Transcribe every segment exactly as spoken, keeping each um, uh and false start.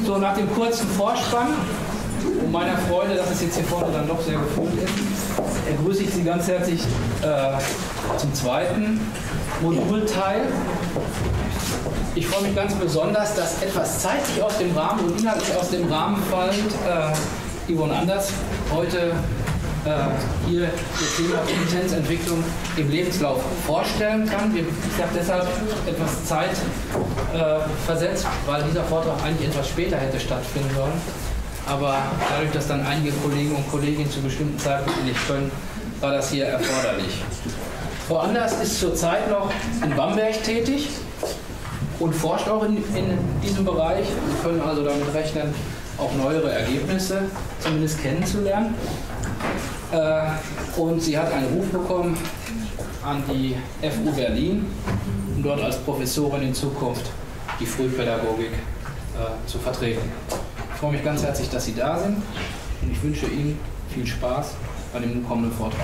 So, nach dem kurzen Vorspann und meiner Freude, dass es jetzt hier vorne dann doch sehr gefüllt ist, begrüße ich Sie ganz herzlich äh, zum zweiten Modulteil. Ich freue mich ganz besonders, dass etwas zeitlich aus dem Rahmen und inhaltlich aus dem Rahmen fallend äh, Yvonne Anders heute äh, hier das Thema Kompetenzentwicklung im Lebenslauf vorstellen kann. Ich habe deshalb etwas Zeit äh, versetzt, weil dieser Vortrag eigentlich etwas später hätte stattfinden sollen. Aber dadurch, dass dann einige Kollegen und Kolleginnen zu bestimmten Zeitpunkten nicht können, war das hier erforderlich. Frau Anders ist zurzeit noch in Bamberg tätig und forscht auch in, in diesem Bereich. Wir können also damit rechnen, auch neuere Ergebnisse zumindest kennenzulernen. Äh, und sie hat einen Ruf bekommen an die F U Berlin, um dort als Professorin in Zukunft die Frühpädagogik äh, zu vertreten. Ich freue mich ganz herzlich, dass Sie da sind und ich wünsche Ihnen viel Spaß bei dem kommenden Vortrag.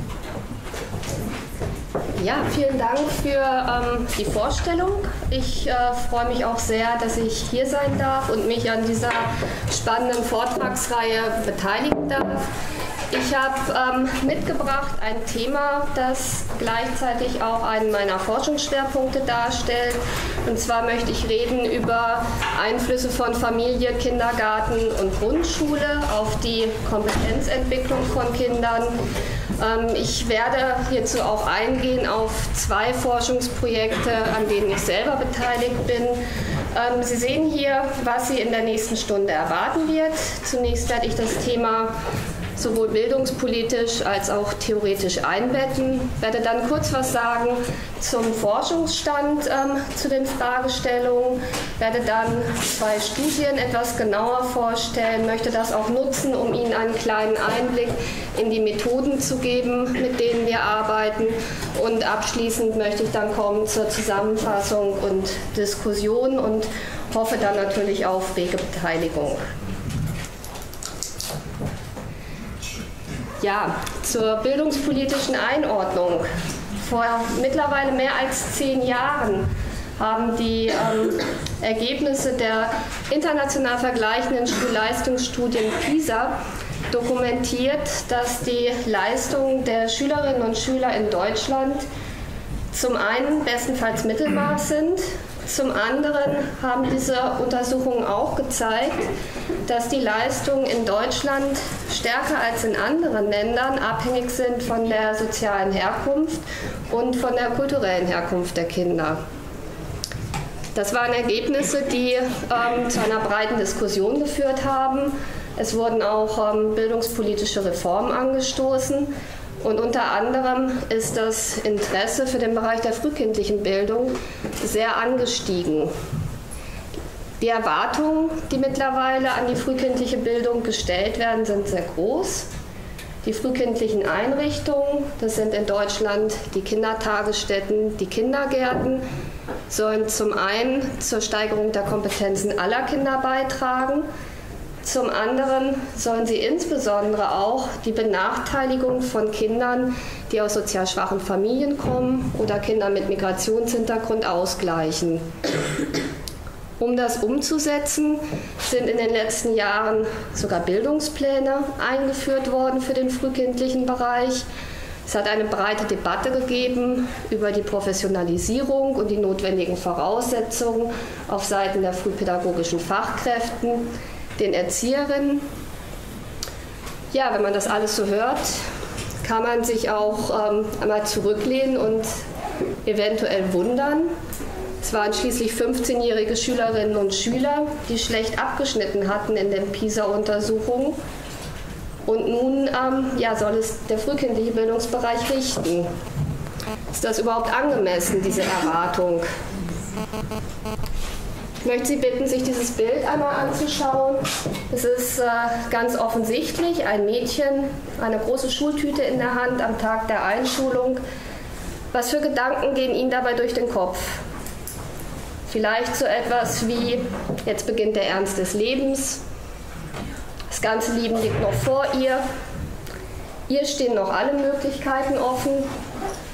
Ja, vielen Dank für ähm, die Vorstellung. Ich äh, freue mich auch sehr, dass ich hier sein darf und mich an dieser spannenden Vortragsreihe beteiligen darf. Ich habe ähm, mitgebracht ein Thema, das gleichzeitig auch einen meiner Forschungsschwerpunkte darstellt. Und zwar möchte ich reden über Einflüsse von Familie, Kindergarten und Grundschule auf die Kompetenzentwicklung von Kindern. Ähm, ich werde hierzu auch eingehen auf zwei Forschungsprojekte, an denen ich selber beteiligt bin. Ähm, Sie sehen hier, was Sie in der nächsten Stunde erwarten wird. Zunächst werde ich das Thema sowohl bildungspolitisch als auch theoretisch einbetten. Ich werde dann kurz was sagen zum Forschungsstand ähm, zu den Fragestellungen, werde dann zwei Studien etwas genauer vorstellen, möchte das auch nutzen, um Ihnen einen kleinen Einblick in die Methoden zu geben, mit denen wir arbeiten. Und abschließend möchte ich dann kommen zur Zusammenfassung und Diskussion und hoffe dann natürlich auf rege Beteiligung. Ja, zur bildungspolitischen Einordnung. Vor mittlerweile mehr als zehn Jahren haben die ähm, Ergebnisse der international vergleichenden Schulleistungsstudien PISA dokumentiert, dass die Leistungen der Schülerinnen und Schüler in Deutschland zum einen bestenfalls Mittelmaß sind, zum anderen haben diese Untersuchungen auch gezeigt, dass die Leistungen in Deutschland stärker als in anderen Ländern abhängig sind von der sozialen Herkunft und von der kulturellen Herkunft der Kinder. Das waren Ergebnisse, die ähm, zu einer breiten Diskussion geführt haben. Es wurden auch ähm, bildungspolitische Reformen angestoßen. Und unter anderem ist das Interesse für den Bereich der frühkindlichen Bildung sehr angestiegen. Die Erwartungen, die mittlerweile an die frühkindliche Bildung gestellt werden, sind sehr groß. Die frühkindlichen Einrichtungen, das sind in Deutschland die Kindertagesstätten, die Kindergärten, sollen zum einen zur Steigerung der Kompetenzen aller Kinder beitragen. Zum anderen sollen sie insbesondere auch die Benachteiligung von Kindern, die aus sozial schwachen Familien kommen oder Kinder mit Migrationshintergrund ausgleichen. Um das umzusetzen, sind in den letzten Jahren sogar Bildungspläne eingeführt worden für den frühkindlichen Bereich. Es hat eine breite Debatte gegeben über die Professionalisierung und die notwendigen Voraussetzungen auf Seiten der frühpädagogischen Fachkräften, den Erzieherinnen. Ja, wenn man das alles so hört, kann man sich auch ähm, einmal zurücklehnen und eventuell wundern. Es waren schließlich fünfzehnjährige Schülerinnen und Schüler, die schlecht abgeschnitten hatten in den PISA-Untersuchungen. Und nun ähm, ja, soll es der frühkindliche Bildungsbereich richten. Ist das überhaupt angemessen, diese Erwartung? Ich möchte Sie bitten, sich dieses Bild einmal anzuschauen. Es ist äh, ganz offensichtlich ein Mädchen, eine große Schultüte in der Hand am Tag der Einschulung. Was für Gedanken gehen Ihnen dabei durch den Kopf? Vielleicht so etwas wie, jetzt beginnt der Ernst des Lebens, das ganze Leben liegt noch vor ihr, ihr stehen noch alle Möglichkeiten offen.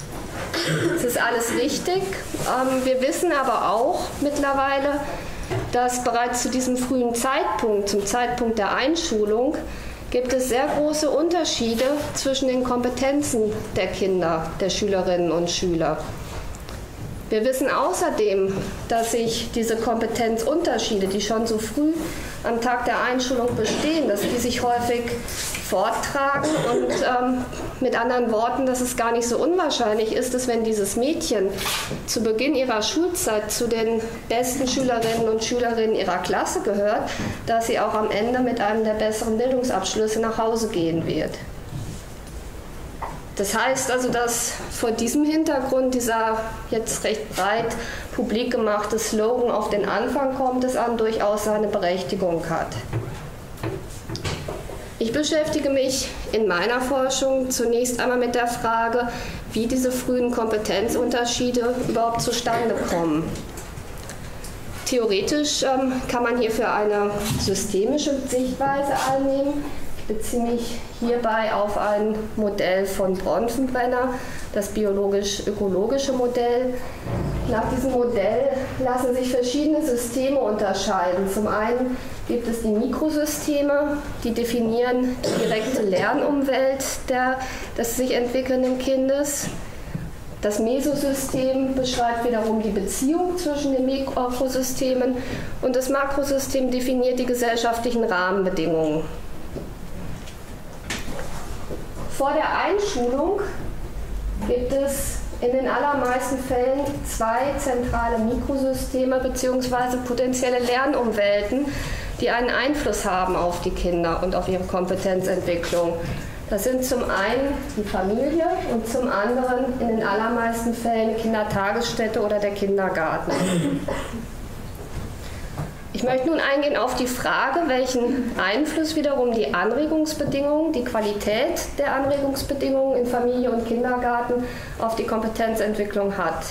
Es ist alles richtig. Ähm, wir wissen aber auch mittlerweile, dass bereits zu diesem frühen Zeitpunkt, zum Zeitpunkt der Einschulung, gibt es sehr große Unterschiede zwischen den Kompetenzen der Kinder, der Schülerinnen und Schüler. Wir wissen außerdem, dass sich diese Kompetenzunterschiede, die schon so früh am Tag der Einschulung bestehen, dass die sich häufig forttragen und ähm, mit anderen Worten, dass es gar nicht so unwahrscheinlich ist, dass wenn dieses Mädchen zu Beginn ihrer Schulzeit zu den besten Schülerinnen und Schülerinnen ihrer Klasse gehört, dass sie auch am Ende mit einem der besseren Bildungsabschlüsse nach Hause gehen wird. Das heißt also, dass vor diesem Hintergrund dieser jetzt recht breit publik gemachte Slogan "Auf den Anfang kommt es an" durchaus seine Berechtigung hat. Ich beschäftige mich in meiner Forschung zunächst einmal mit der Frage, wie diese frühen Kompetenzunterschiede überhaupt zustande kommen. Theoretisch ähm, kann man hierfür eine systemische Sichtweise einnehmen. Ich beziehe mich hierbei auf ein Modell von Bronfenbrenner, das biologisch-ökologische Modell. Nach diesem Modell lassen sich verschiedene Systeme unterscheiden. Zum einen gibt es die Mikrosysteme, die definieren die direkte Lernumwelt der, des sich entwickelnden Kindes. Das Mesosystem beschreibt wiederum die Beziehung zwischen den Mikrosystemen und das Makrosystem definiert die gesellschaftlichen Rahmenbedingungen. Vor der Einschulung gibt es in den allermeisten Fällen zwei zentrale Mikrosysteme bzw. potenzielle Lernumwelten, die einen Einfluss haben auf die Kinder und auf ihre Kompetenzentwicklung. Das sind zum einen die Familie und zum anderen in den allermeisten Fällen die Kindertagesstätte oder der Kindergarten. Ich möchte nun eingehen auf die Frage, welchen Einfluss wiederum die Anregungsbedingungen, die Qualität der Anregungsbedingungen in Familie und Kindergarten auf die Kompetenzentwicklung hat.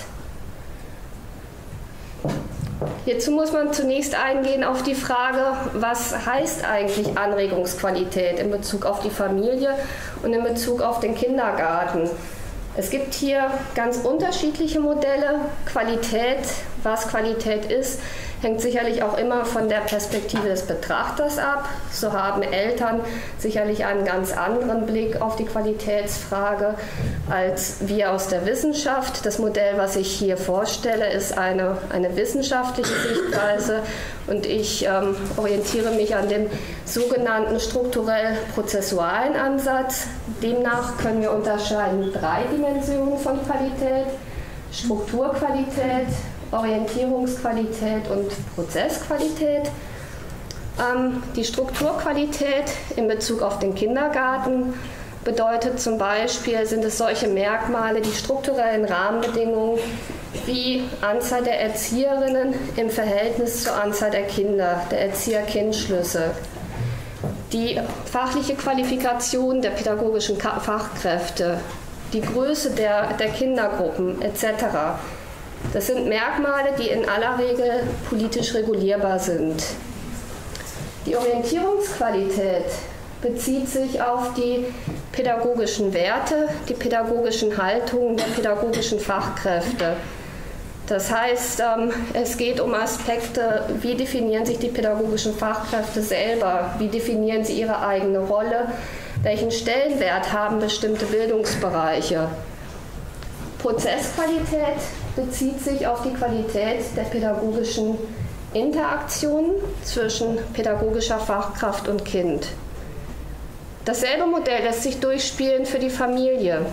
Hierzu muss man zunächst eingehen auf die Frage, was heißt eigentlich Anregungsqualität in Bezug auf die Familie und in Bezug auf den Kindergarten. Es gibt hier ganz unterschiedliche Modelle. Qualität, was Qualität ist, hängt sicherlich auch immer von der Perspektive des Betrachters ab. So haben Eltern sicherlich einen ganz anderen Blick auf die Qualitätsfrage als wir aus der Wissenschaft. Das Modell, was ich hier vorstelle, ist eine, eine wissenschaftliche Sichtweise und ich ähm, orientiere mich an dem sogenannten strukturell-prozessualen Ansatz. Demnach können wir unterscheiden drei Dimensionen von Qualität: Strukturqualität, Orientierungsqualität und Prozessqualität. Ähm, die Strukturqualität in Bezug auf den Kindergarten bedeutet zum Beispiel, sind es solche Merkmale, die strukturellen Rahmenbedingungen wie Anzahl der Erzieherinnen im Verhältnis zur Anzahl der Kinder, der Erzieher-Kind-Schlüsse, die fachliche Qualifikation der pädagogischen Fachkräfte, die Größe der, der Kindergruppen et cetera. Das sind Merkmale, die in aller Regel politisch regulierbar sind. Die Orientierungsqualität bezieht sich auf die pädagogischen Werte, die pädagogischen Haltungen der pädagogischen Fachkräfte. Das heißt, es geht um Aspekte, wie definieren sich die pädagogischen Fachkräfte selber, wie definieren sie ihre eigene Rolle, welchen Stellenwert haben bestimmte Bildungsbereiche. Prozessqualität bezieht sich auf die Qualität der pädagogischen Interaktion zwischen pädagogischer Fachkraft und Kind. Dasselbe Modell lässt sich durchspielen für die Familie.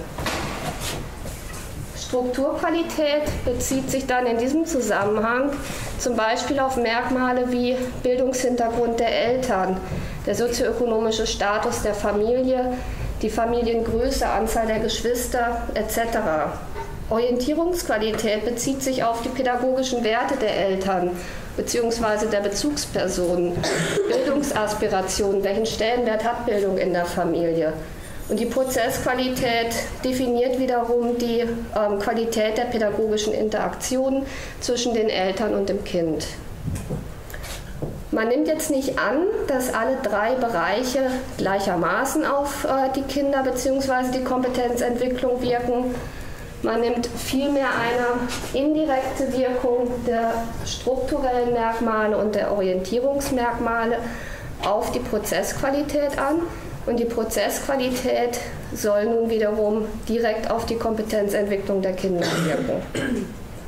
Strukturqualität bezieht sich dann in diesem Zusammenhang zum Beispiel auf Merkmale wie Bildungshintergrund der Eltern, der sozioökonomische Status der Familie, die Familiengröße, Anzahl der Geschwister et cetera. Orientierungsqualität bezieht sich auf die pädagogischen Werte der Eltern bzw. der Bezugspersonen, Bildungsaspirationen, welchen Stellenwert hat Bildung in der Familie. Und die Prozessqualität definiert wiederum die ähm, Qualität der pädagogischen Interaktion zwischen den Eltern und dem Kind. Man nimmt jetzt nicht an, dass alle drei Bereiche gleichermaßen auf äh, die Kinder bzw. die Kompetenzentwicklung wirken. Man nimmt vielmehr eine indirekte Wirkung der strukturellen Merkmale und der Orientierungsmerkmale auf die Prozessqualität an. Und die Prozessqualität soll nun wiederum direkt auf die Kompetenzentwicklung der Kinder wirken.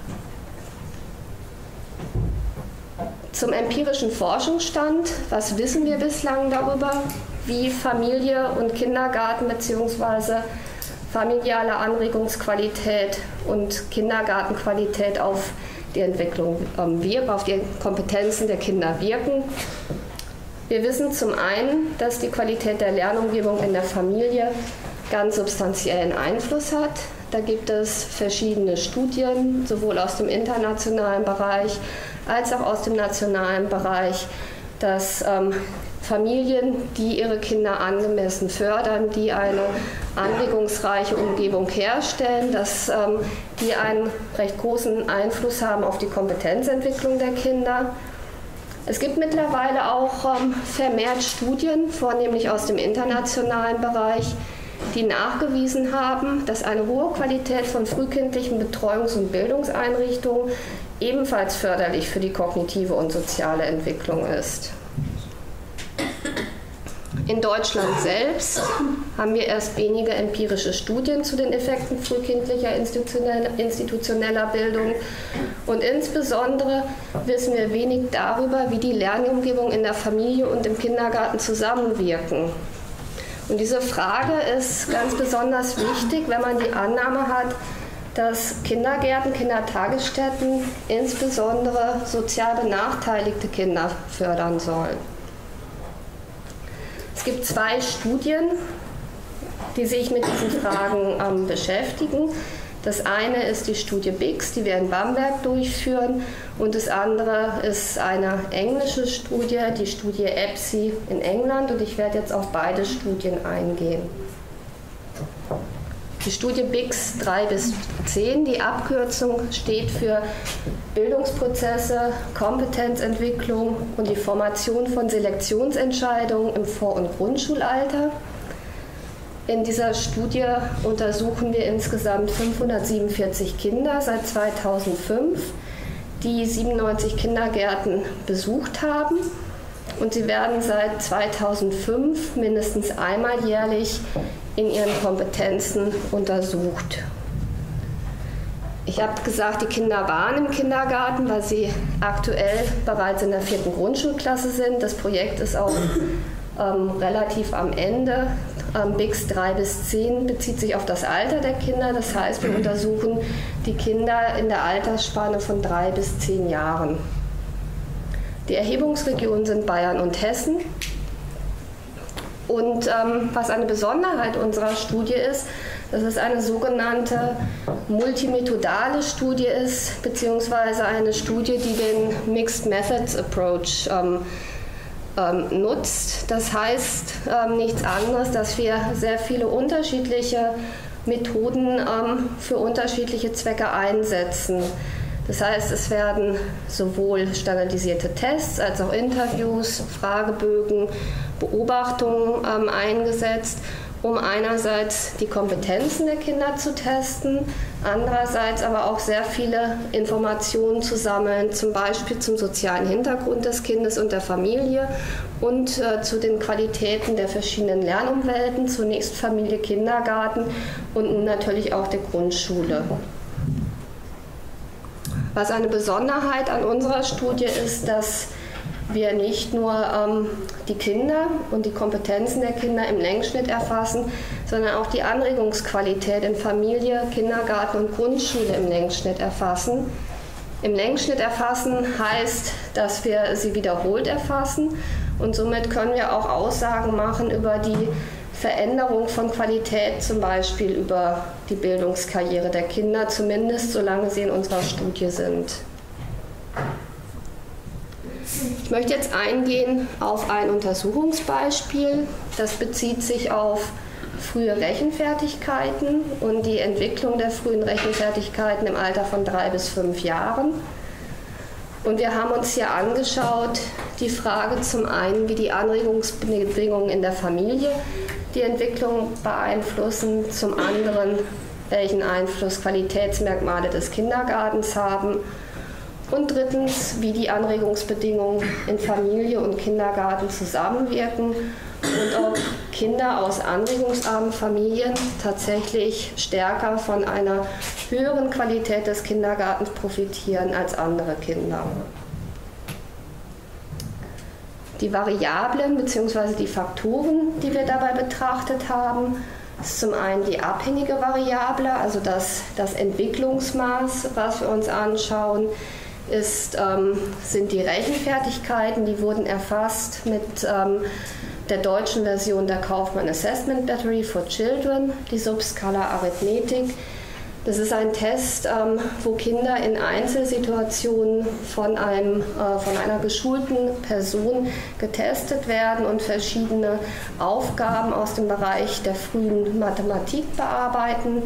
Zum empirischen Forschungsstand, was wissen wir bislang darüber, wie Familie und Kindergarten bzw. familiale Anregungsqualität und Kindergartenqualität auf die Entwicklung ähm, wirken, auf die Kompetenzen der Kinder wirken. Wir wissen zum einen, dass die Qualität der Lernumgebung in der Familie ganz substanziellen Einfluss hat. Da gibt es verschiedene Studien, sowohl aus dem internationalen Bereich als auch aus dem nationalen Bereich, dass ähm, Familien, die ihre Kinder angemessen fördern, die eine anregungsreiche Umgebung herstellen, dass ähm, die einen recht großen Einfluss haben auf die Kompetenzentwicklung der Kinder. Es gibt mittlerweile auch ähm, vermehrt Studien, vornehmlich aus dem internationalen Bereich, die nachgewiesen haben, dass eine hohe Qualität von frühkindlichen Betreuungs- und Bildungseinrichtungen ebenfalls förderlich für die kognitive und soziale Entwicklung ist. In Deutschland selbst haben wir erst wenige empirische Studien zu den Effekten frühkindlicher institutioneller Bildung und insbesondere wissen wir wenig darüber, wie die Lernumgebung in der Familie und im Kindergarten zusammenwirken. Und diese Frage ist ganz besonders wichtig, wenn man die Annahme hat, dass Kindergärten, Kindertagesstätten insbesondere sozial benachteiligte Kinder fördern sollen. Es gibt zwei Studien, die sich mit diesen Fragen ähm, beschäftigen. Das eine ist die Studie B I X, die wir in Bamberg durchführen, und das andere ist eine englische Studie, die Studie E B S I in England, und ich werde jetzt auf beide Studien eingehen. Die Studie B I X drei bis zehn, die Abkürzung steht für Bildungsprozesse, Kompetenzentwicklung und die Formation von Selektionsentscheidungen im Vor- und Grundschulalter. In dieser Studie untersuchen wir insgesamt fünfhundertsiebenundvierzig Kinder seit zweitausendfünf, die siebenundneunzig Kindergärten besucht haben. Und sie werden seit zweitausendfünf mindestens einmal jährlich in ihren Kompetenzen untersucht. Ich habe gesagt, die Kinder waren im Kindergarten, weil sie aktuell bereits in der vierten Grundschulklasse sind. Das Projekt ist auch ähm, relativ am Ende. Ähm, B I X drei bis zehn bezieht sich auf das Alter der Kinder. Das heißt, wir untersuchen die Kinder in der Altersspanne von drei bis zehn Jahren. Die Erhebungsregionen sind Bayern und Hessen. Und ähm, was eine Besonderheit unserer Studie ist, dass es eine sogenannte multimethodale Studie ist, beziehungsweise eine Studie, die den Mixed Methods Approach ähm, ähm, nutzt. Das heißt ähm, nichts anderes, dass wir sehr viele unterschiedliche Methoden ähm, für unterschiedliche Zwecke einsetzen. Das heißt, es werden sowohl standardisierte Tests als auch Interviews, Fragebögen, Beobachtungen ähm, eingesetzt, um einerseits die Kompetenzen der Kinder zu testen, andererseits aber auch sehr viele Informationen zu sammeln, zum Beispiel zum sozialen Hintergrund des Kindes und der Familie und äh, zu den Qualitäten der verschiedenen Lernumwelten, zunächst Familie, Kindergarten und nun natürlich auch der Grundschule. Was eine Besonderheit an unserer Studie ist, dass wir nicht nur ähm, die Kinder und die Kompetenzen der Kinder im Längsschnitt erfassen, sondern auch die Anregungsqualität in Familie, Kindergarten und Grundschule im Längsschnitt erfassen. Im Längsschnitt erfassen heißt, dass wir sie wiederholt erfassen und somit können wir auch Aussagen machen über die Veränderung von Qualität, zum Beispiel über die Bildungskarriere der Kinder, zumindest solange sie in unserer Studie sind. Ich möchte jetzt eingehen auf ein Untersuchungsbeispiel. Das bezieht sich auf frühe Rechenfertigkeiten und die Entwicklung der frühen Rechenfertigkeiten im Alter von drei bis fünf Jahren. Und wir haben uns hier angeschaut, die Frage zum einen, wie die Anregungsbedingungen in der Familie die Entwicklung beeinflussen, zum anderen, welchen Einfluss Qualitätsmerkmale des Kindergartens haben. Und drittens, wie die Anregungsbedingungen in Familie und Kindergarten zusammenwirken und ob Kinder aus anregungsarmen Familien tatsächlich stärker von einer höheren Qualität des Kindergartens profitieren als andere Kinder. Die Variablen bzw. die Faktoren, die wir dabei betrachtet haben, ist zum einen die abhängige Variable, also das, das Entwicklungsmaß, was wir uns anschauen, ist, ähm, sind die Rechenfertigkeiten, die wurden erfasst mit ähm, der deutschen Version der Kaufmann Assessment Battery for Children, die Subskala Arithmetik. Das ist ein Test, ähm, wo Kinder in Einzelsituationen von, einem, äh, von einer geschulten Person getestet werden und verschiedene Aufgaben aus dem Bereich der frühen Mathematik bearbeiten.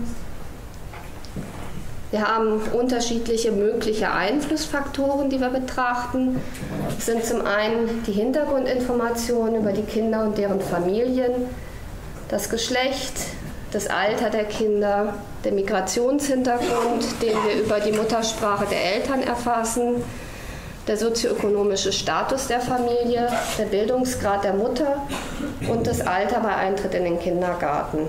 Wir haben unterschiedliche mögliche Einflussfaktoren, die wir betrachten. Das sind zum einen die Hintergrundinformationen über die Kinder und deren Familien, das Geschlecht, das Alter der Kinder, der Migrationshintergrund, den wir über die Muttersprache der Eltern erfassen, der sozioökonomische Status der Familie, der Bildungsgrad der Mutter und das Alter bei Eintritt in den Kindergarten.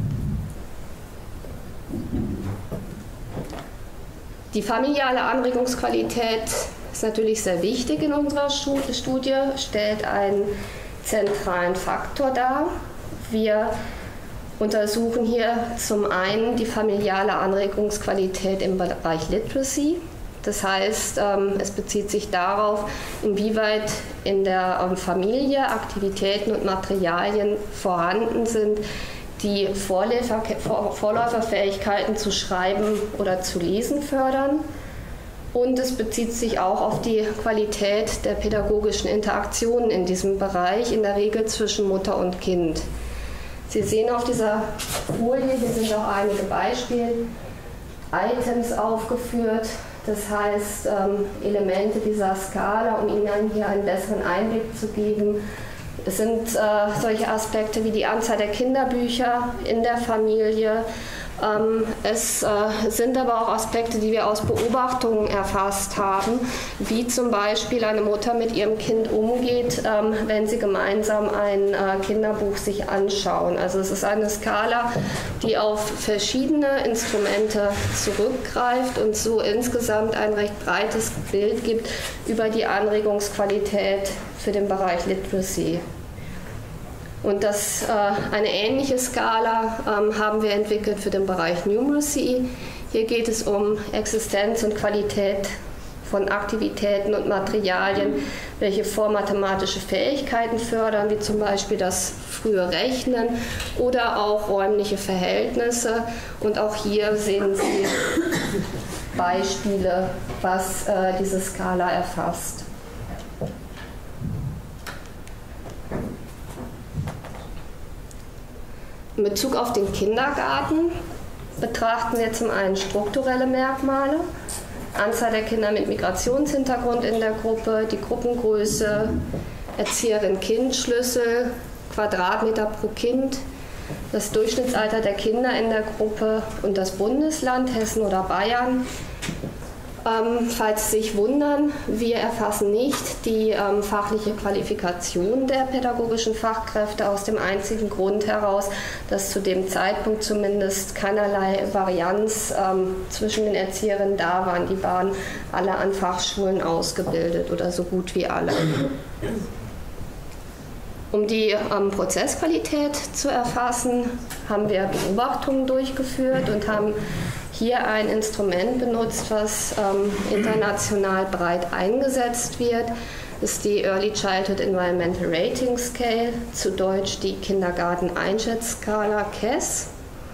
Die familiale Anregungsqualität ist natürlich sehr wichtig in unserer Studie, stellt einen zentralen Faktor dar. Wir untersuchen hier zum einen die familiale Anregungsqualität im Bereich Literacy. Das heißt, es bezieht sich darauf, inwieweit in der Familie Aktivitäten und Materialien vorhanden sind, die Vorläuferfähigkeiten zu schreiben oder zu lesen fördern. Und es bezieht sich auch auf die Qualität der pädagogischen Interaktionen in diesem Bereich, in der Regel zwischen Mutter und Kind. Sie sehen auf dieser Folie, hier sind auch einige Beispiel-Items aufgeführt, das heißt Elemente dieser Skala, um Ihnen hier einen besseren Einblick zu geben. Es sind äh, solche Aspekte wie die Anzahl der Kinderbücher in der Familie. Ähm, es äh, sind aber auch Aspekte, die wir aus Beobachtungen erfasst haben, wie zum Beispiel eine Mutter mit ihrem Kind umgeht, ähm, wenn sie gemeinsam ein äh, Kinderbuch sich anschauen. Also es ist eine Skala, die auf verschiedene Instrumente zurückgreift und so insgesamt ein recht breites Bild gibt über die Anregungsqualität für den Bereich Literacy. Und das, äh, eine ähnliche Skala ähm, haben wir entwickelt für den Bereich Numeracy. Hier geht es um Existenz und Qualität von Aktivitäten und Materialien, welche vormathematische Fähigkeiten fördern, wie zum Beispiel das frühe Rechnen oder auch räumliche Verhältnisse. Und auch hier sehen Sie Beispiele, was äh, diese Skala erfasst. In Bezug auf den Kindergarten betrachten wir zum einen strukturelle Merkmale, Anzahl der Kinder mit Migrationshintergrund in der Gruppe, die Gruppengröße, Erzieherin-Kind-Schlüssel, Quadratmeter pro Kind, das Durchschnittsalter der Kinder in der Gruppe und das Bundesland, Hessen oder Bayern. Ähm, falls Sie sich wundern, wir erfassen nicht die ähm, fachliche Qualifikation der pädagogischen Fachkräfte aus dem einzigen Grund heraus, dass zu dem Zeitpunkt zumindest keinerlei Varianz ähm, zwischen den Erzieherinnen da waren. Die waren alle an Fachschulen ausgebildet oder so gut wie alle. Um die ähm, Prozessqualität zu erfassen, haben wir Beobachtungen durchgeführt und haben hier ein Instrument benutzt, was ähm, international breit eingesetzt wird. Das ist die Early Childhood Environmental Rating Scale, zu Deutsch die Kindergarten-Einschätzskala K E S.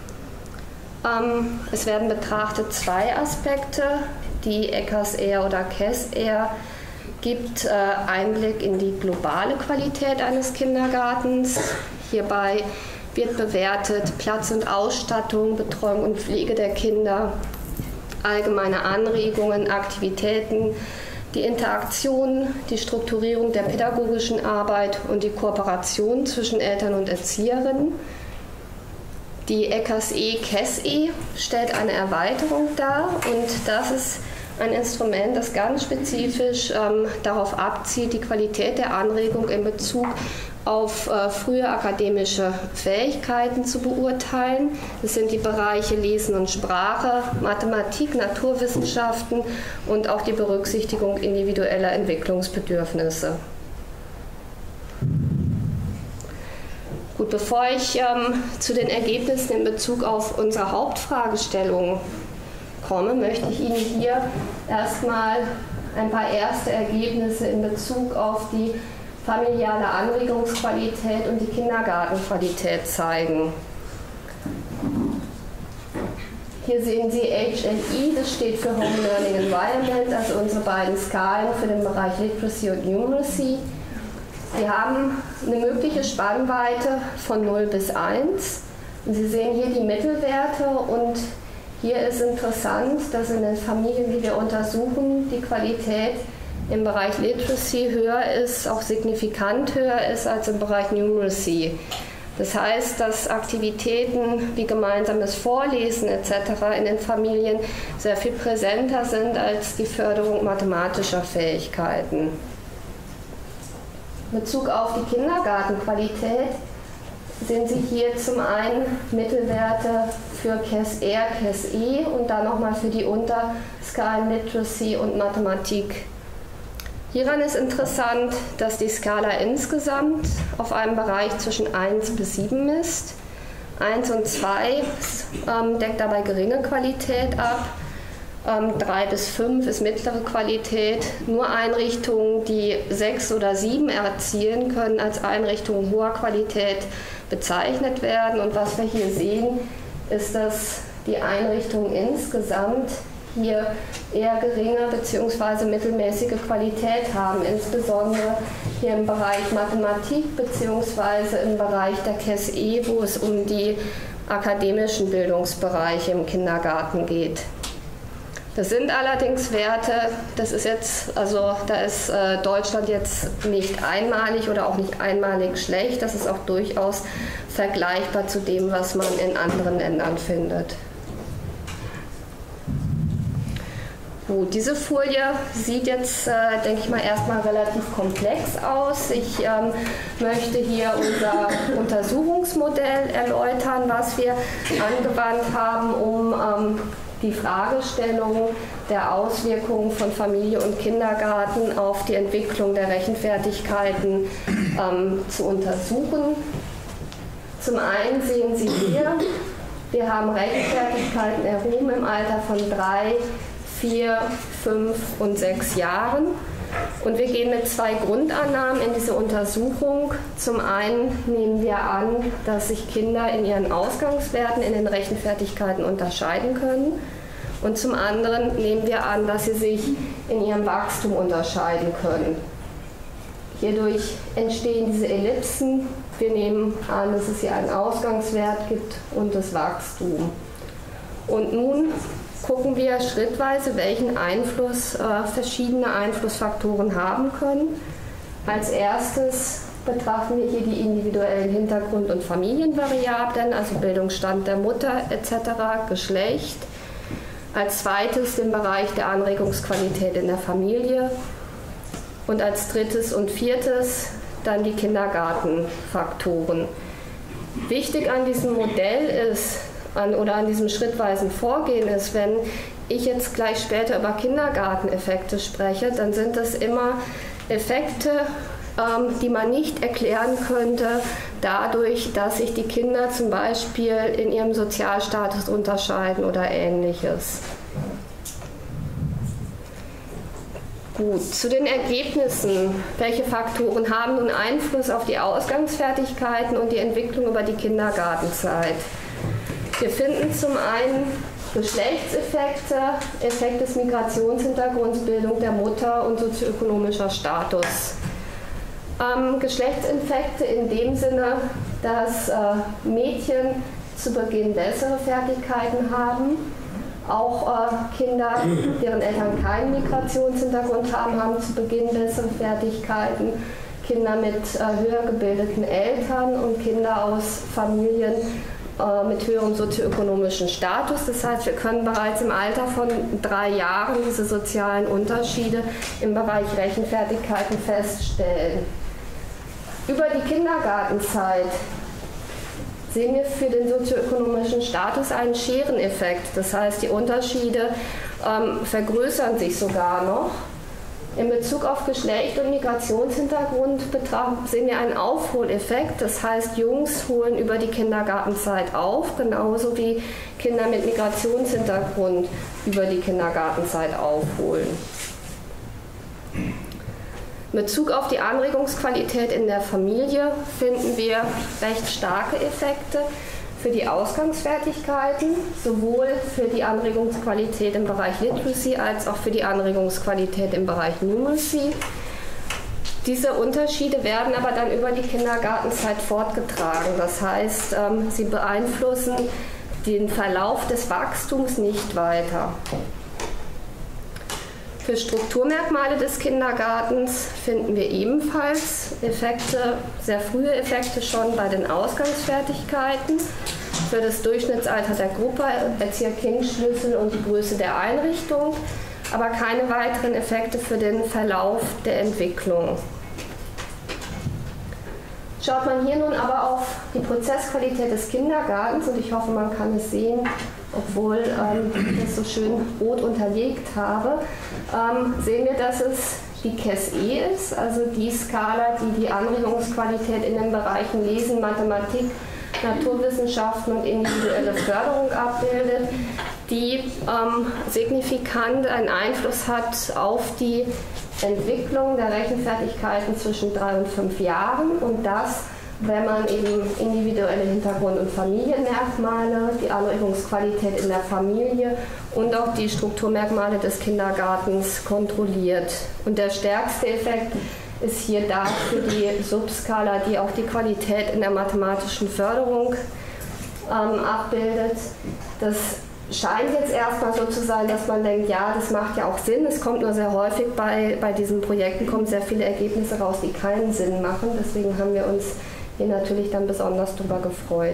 Ähm, es werden betrachtet zwei Aspekte. Die E C A S-R oder K E S-R gibt äh, Einblick in die globale Qualität eines Kindergartens. Hierbei wird bewertet Platz und Ausstattung, Betreuung und Pflege der Kinder, allgemeine Anregungen, Aktivitäten, die Interaktion, die Strukturierung der pädagogischen Arbeit und die Kooperation zwischen Eltern und Erzieherinnen. Die E K S E K E S E stellt eine Erweiterung dar und das ist ein Instrument, das ganz spezifisch ähm, darauf abzielt, die Qualität der Anregung in Bezug auf äh, frühe akademische Fähigkeiten zu beurteilen. Das sind die Bereiche Lesen und Sprache, Mathematik, Naturwissenschaften und auch die Berücksichtigung individueller Entwicklungsbedürfnisse. Gut, bevor ich ähm, zu den Ergebnissen in Bezug auf unsere Hauptfragestellung komme, möchte ich Ihnen hier erstmal ein paar erste Ergebnisse in Bezug auf die familiale Anregungsqualität und die Kindergartenqualität zeigen. Hier sehen Sie H L E, das steht für Home Learning Environment, also unsere beiden Skalen für den Bereich Literacy und Numeracy. Sie haben eine mögliche Spannweite von null bis eins. Und Sie sehen hier die Mittelwerte und hier ist interessant, dass in den Familien, die wir untersuchen, die Qualität im Bereich Literacy höher ist, auch signifikant höher ist als im Bereich Numeracy. Das heißt, dass Aktivitäten wie gemeinsames Vorlesen et cetera in den Familien sehr viel präsenter sind als die Förderung mathematischer Fähigkeiten. In Bezug auf die Kindergartenqualität sehen Sie hier zum einen Mittelwerte für K E S R, K E S E und dann nochmal für die Unterskalen Literacy und Mathematik. Hieran ist interessant, dass die Skala insgesamt auf einem Bereich zwischen eins bis sieben misst. eins und zwei ähm, deckt dabei geringe Qualität ab. Ähm, drei bis fünf ist mittlere Qualität. Nur Einrichtungen, die sechs oder sieben erzielen, können als Einrichtungen hoher Qualität bezeichnet werden. Und was wir hier sehen, ist, dass die Einrichtungen insgesamt hier eher geringe bzw. mittelmäßige Qualität haben, insbesondere hier im Bereich Mathematik bzw. im Bereich der K E S E, wo es um die akademischen Bildungsbereiche im Kindergarten geht. Das sind allerdings Werte, das ist jetzt, also da ist äh, Deutschland jetzt nicht einmalig oder auch nicht einmalig schlecht, das ist auch durchaus vergleichbar zu dem, was man in anderen Ländern findet. Gut, diese Folie sieht jetzt, äh, denke ich mal, erstmal relativ komplex aus. Ich ähm, möchte hier unser Untersuchungsmodell erläutern, was wir angewandt haben, um ähm, die Fragestellung der Auswirkungen von Familie und Kindergarten auf die Entwicklung der Rechenfertigkeiten ähm, zu untersuchen. Zum einen sehen Sie hier, wir haben Rechenfertigkeiten erhoben im Alter von drei, vier, fünf und sechs Jahren. Und wir gehen mit zwei Grundannahmen in diese Untersuchung. Zum einen nehmen wir an, dass sich Kinder in ihren Ausgangswerten in den Rechenfertigkeiten unterscheiden können. Und zum anderen nehmen wir an, dass sie sich in ihrem Wachstum unterscheiden können. Hierdurch entstehen diese Ellipsen. Wir nehmen an, dass es hier einen Ausgangswert gibt und das Wachstum. Und nun gucken wir schrittweise, welchen Einfluss äh, verschiedene Einflussfaktoren haben können. Als erstes betrachten wir hier die individuellen Hintergrund- und Familienvariablen, also Bildungsstand der Mutter et cetera, Geschlecht. Als zweites den Bereich der Anregungsqualität in der Familie. Und als drittes und viertes dann die Kindergartenfaktoren. Wichtig an diesem Modell ist, An, oder an diesem schrittweisen Vorgehen ist, wenn ich jetzt gleich später über Kindergarteneffekte spreche, dann sind das immer Effekte, ähm, die man nicht erklären könnte, dadurch, dass sich die Kinder zum Beispiel in ihrem Sozialstatus unterscheiden oder Ähnliches. Gut, zu den Ergebnissen. Welche Faktoren haben nun Einfluss auf die Ausgangsfertigkeiten und die Entwicklung über die Kindergartenzeit? Wir finden zum einen Geschlechtseffekte, Effekt des Migrationshintergrunds, Bildung der Mutter und sozioökonomischer Status. Ähm, Geschlechtseffekte in dem Sinne, dass äh, Mädchen zu Beginn bessere Fertigkeiten haben. Auch äh, Kinder, deren Eltern keinen Migrationshintergrund haben, haben zu Beginn bessere Fertigkeiten. Kinder mit äh, höher gebildeten Eltern und Kinder aus Familien äh, mit höherem sozioökonomischen Status. Das heißt, wir können bereits im Alter von drei Jahren diese sozialen Unterschiede im Bereich Rechenfertigkeiten feststellen. Über die Kindergartenzeit sehen wir für den sozioökonomischen Status einen Schereneffekt. Das heißt, die Unterschiede ähm, vergrößern sich sogar noch. In Bezug auf Geschlecht und Migrationshintergrund betrachten, sehen wir einen Aufholeffekt. Das heißt, Jungs holen über die Kindergartenzeit auf, genauso wie Kinder mit Migrationshintergrund über die Kindergartenzeit aufholen. In Bezug auf die Anregungsqualität in der Familie finden wir recht starke Effekte für die Ausgangsfertigkeiten, sowohl für die Anregungsqualität im Bereich Literacy als auch für die Anregungsqualität im Bereich Numeracy. Diese Unterschiede werden aber dann über die Kindergartenzeit fortgetragen. Das heißt, sie beeinflussen den Verlauf des Wachstums nicht weiter. Für Strukturmerkmale des Kindergartens finden wir ebenfalls Effekte, sehr frühe Effekte schon bei den Ausgangsfertigkeiten. Für das Durchschnittsalter der Gruppe, Erzieher-Kind-Schlüssel und die Größe der Einrichtung, aber keine weiteren Effekte für den Verlauf der Entwicklung. Schaut man hier nun aber auf die Prozessqualität des Kindergartens, und ich hoffe, man kann es sehen, obwohl ähm, ich das so schön rot unterlegt habe, ähm, sehen wir, dass es die C A S E ist, also die Skala, die die Anregungsqualität in den Bereichen Lesen, Mathematik, Naturwissenschaften und individuelle Förderung abbildet, die ähm, signifikant einen Einfluss hat auf die Entwicklung der Rechenfertigkeiten zwischen drei und fünf Jahren, und das, wenn man eben individuelle Hintergrund- und Familienmerkmale, die Anregungsqualität in der Familie und auch die Strukturmerkmale des Kindergartens kontrolliert. Und der stärkste Effekt ist hier da für die Subskala, die auch die Qualität in der mathematischen Förderung ähm, abbildet. Das scheint jetzt erstmal so zu sein, dass man denkt, ja, das macht ja auch Sinn. Es kommt nur sehr häufig bei, bei diesen Projekten, kommen sehr viele Ergebnisse raus, die keinen Sinn machen. Deswegen haben wir uns hier natürlich dann besonders darüber gefreut.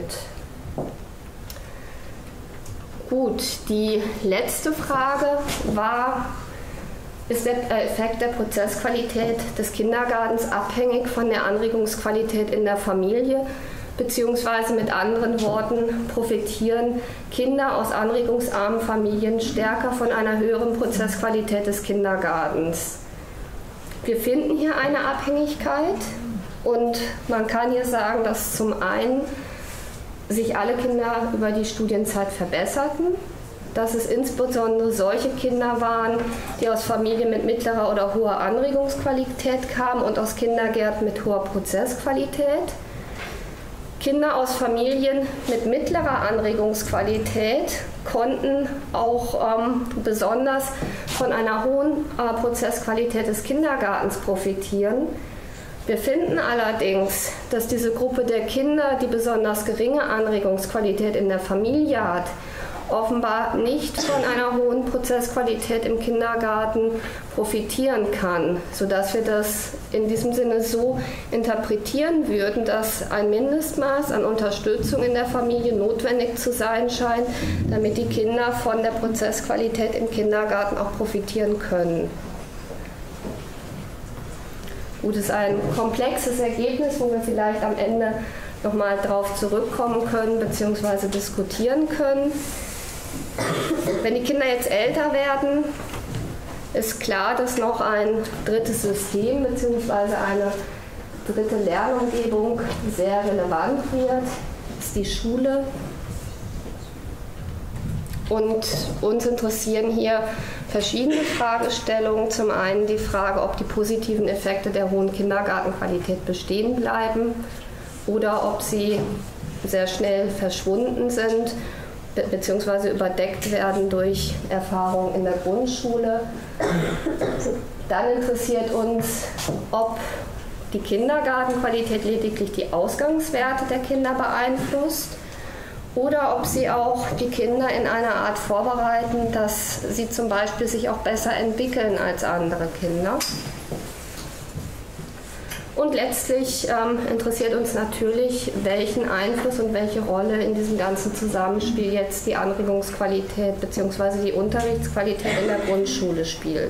Gut, die letzte Frage war, ist der Effekt der Prozessqualität des Kindergartens abhängig von der Anregungsqualität in der Familie? Beziehungsweise mit anderen Worten, profitieren Kinder aus anregungsarmen Familien stärker von einer höheren Prozessqualität des Kindergartens? Wir finden hier eine Abhängigkeit, und man kann hier sagen, dass zum einen sich alle Kinder über die Studienzeit verbesserten, dass es insbesondere solche Kinder waren, die aus Familien mit mittlerer oder hoher Anregungsqualität kamen und aus Kindergärten mit hoher Prozessqualität. Kinder aus Familien mit mittlerer Anregungsqualität konnten auch ähm, besonders von einer hohen äh, Prozessqualität des Kindergartens profitieren. Wir finden allerdings, dass diese Gruppe der Kinder, die besonders geringe Anregungsqualität in der Familie hat, offenbar nicht von einer hohen Prozessqualität im Kindergarten profitieren kann, sodass wir das in diesem Sinne so interpretieren würden, dass ein Mindestmaß an Unterstützung in der Familie notwendig zu sein scheint, damit die Kinder von der Prozessqualität im Kindergarten auch profitieren können. Gut, es ist ein komplexes Ergebnis, wo wir vielleicht am Ende nochmal drauf zurückkommen können bzw. diskutieren können. Wenn die Kinder jetzt älter werden, ist klar, dass noch ein drittes System bzw. eine dritte Lernumgebung sehr relevant wird. Das ist die Schule. Und uns interessieren hier verschiedene Fragestellungen. Zum einen die Frage, ob die positiven Effekte der hohen Kindergartenqualität bestehen bleiben oder ob sie sehr schnell verschwunden sind bzw. überdeckt werden durch Erfahrungen in der Grundschule. Dann interessiert uns, ob die Kindergartenqualität lediglich die Ausgangswerte der Kinder beeinflusst oder ob sie auch die Kinder in einer Art vorbereiten, dass sie zum Beispiel sich auch besser entwickeln als andere Kinder. Und letztlich ähm, interessiert uns natürlich, welchen Einfluss und welche Rolle in diesem ganzen Zusammenspiel jetzt die Anregungsqualität bzw. die Unterrichtsqualität in der Grundschule spielt.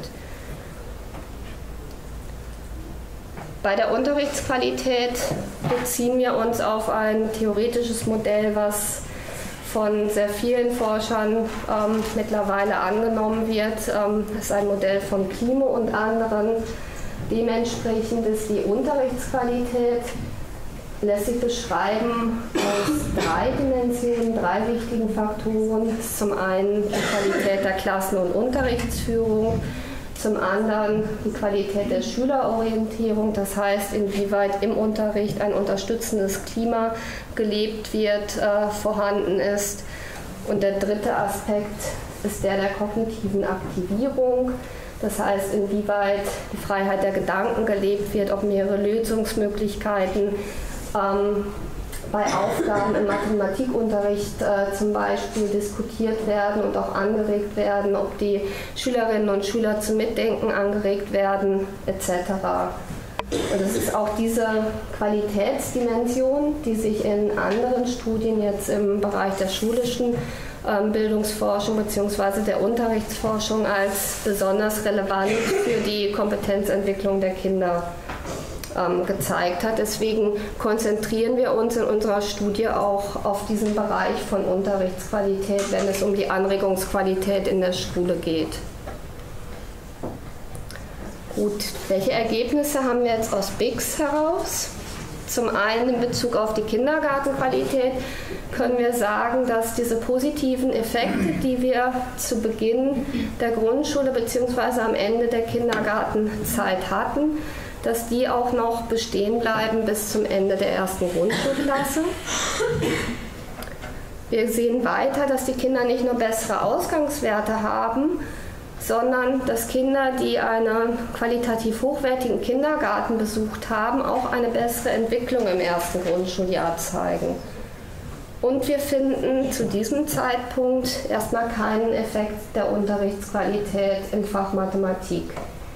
Bei der Unterrichtsqualität beziehen wir uns auf ein theoretisches Modell, was von sehr vielen Forschern ähm, mittlerweile angenommen wird. Ähm, das ist ein Modell von Klimo und anderen. Dementsprechend ist die Unterrichtsqualität, lässt sich beschreiben aus drei Dimensionen, drei wichtigen Faktoren. Zum einen die Qualität der Klassen- und Unterrichtsführung, zum anderen die Qualität der Schülerorientierung, das heißt, inwieweit im Unterricht ein unterstützendes Klima gelebt wird, äh, vorhanden ist. Und der dritte Aspekt ist der der kognitiven Aktivierung. Das heißt, inwieweit die Freiheit der Gedanken gelebt wird, ob mehrere Lösungsmöglichkeiten ähm, bei Aufgaben im Mathematikunterricht äh, zum Beispiel diskutiert werden und auch angeregt werden, ob die Schülerinnen und Schüler zum Mitdenken angeregt werden, et cetera. Und es ist auch diese Qualitätsdimension, die sich in anderen Studien jetzt im Bereich der schulischen Bildungsforschung bzw. der Unterrichtsforschung als besonders relevant für die Kompetenzentwicklung der Kinder ähm, gezeigt hat. Deswegen konzentrieren wir uns in unserer Studie auch auf diesen Bereich von Unterrichtsqualität, wenn es um die Anregungsqualität in der Schule geht. Gut, welche Ergebnisse haben wir jetzt aus B I C S heraus? Zum einen in Bezug auf die Kindergartenqualität können wir sagen, dass diese positiven Effekte, die wir zu Beginn der Grundschule bzw. am Ende der Kindergartenzeit hatten, dass die auch noch bestehen bleiben bis zum Ende der ersten Grundschulklasse. Wir sehen weiter, dass die Kinder nicht nur bessere Ausgangswerte haben, sondern dass Kinder, die einen qualitativ hochwertigen Kindergarten besucht haben, auch eine bessere Entwicklung im ersten Grundschuljahr zeigen. Und wir finden zu diesem Zeitpunkt erstmal keinen Effekt der Unterrichtsqualität im Fach Mathematik.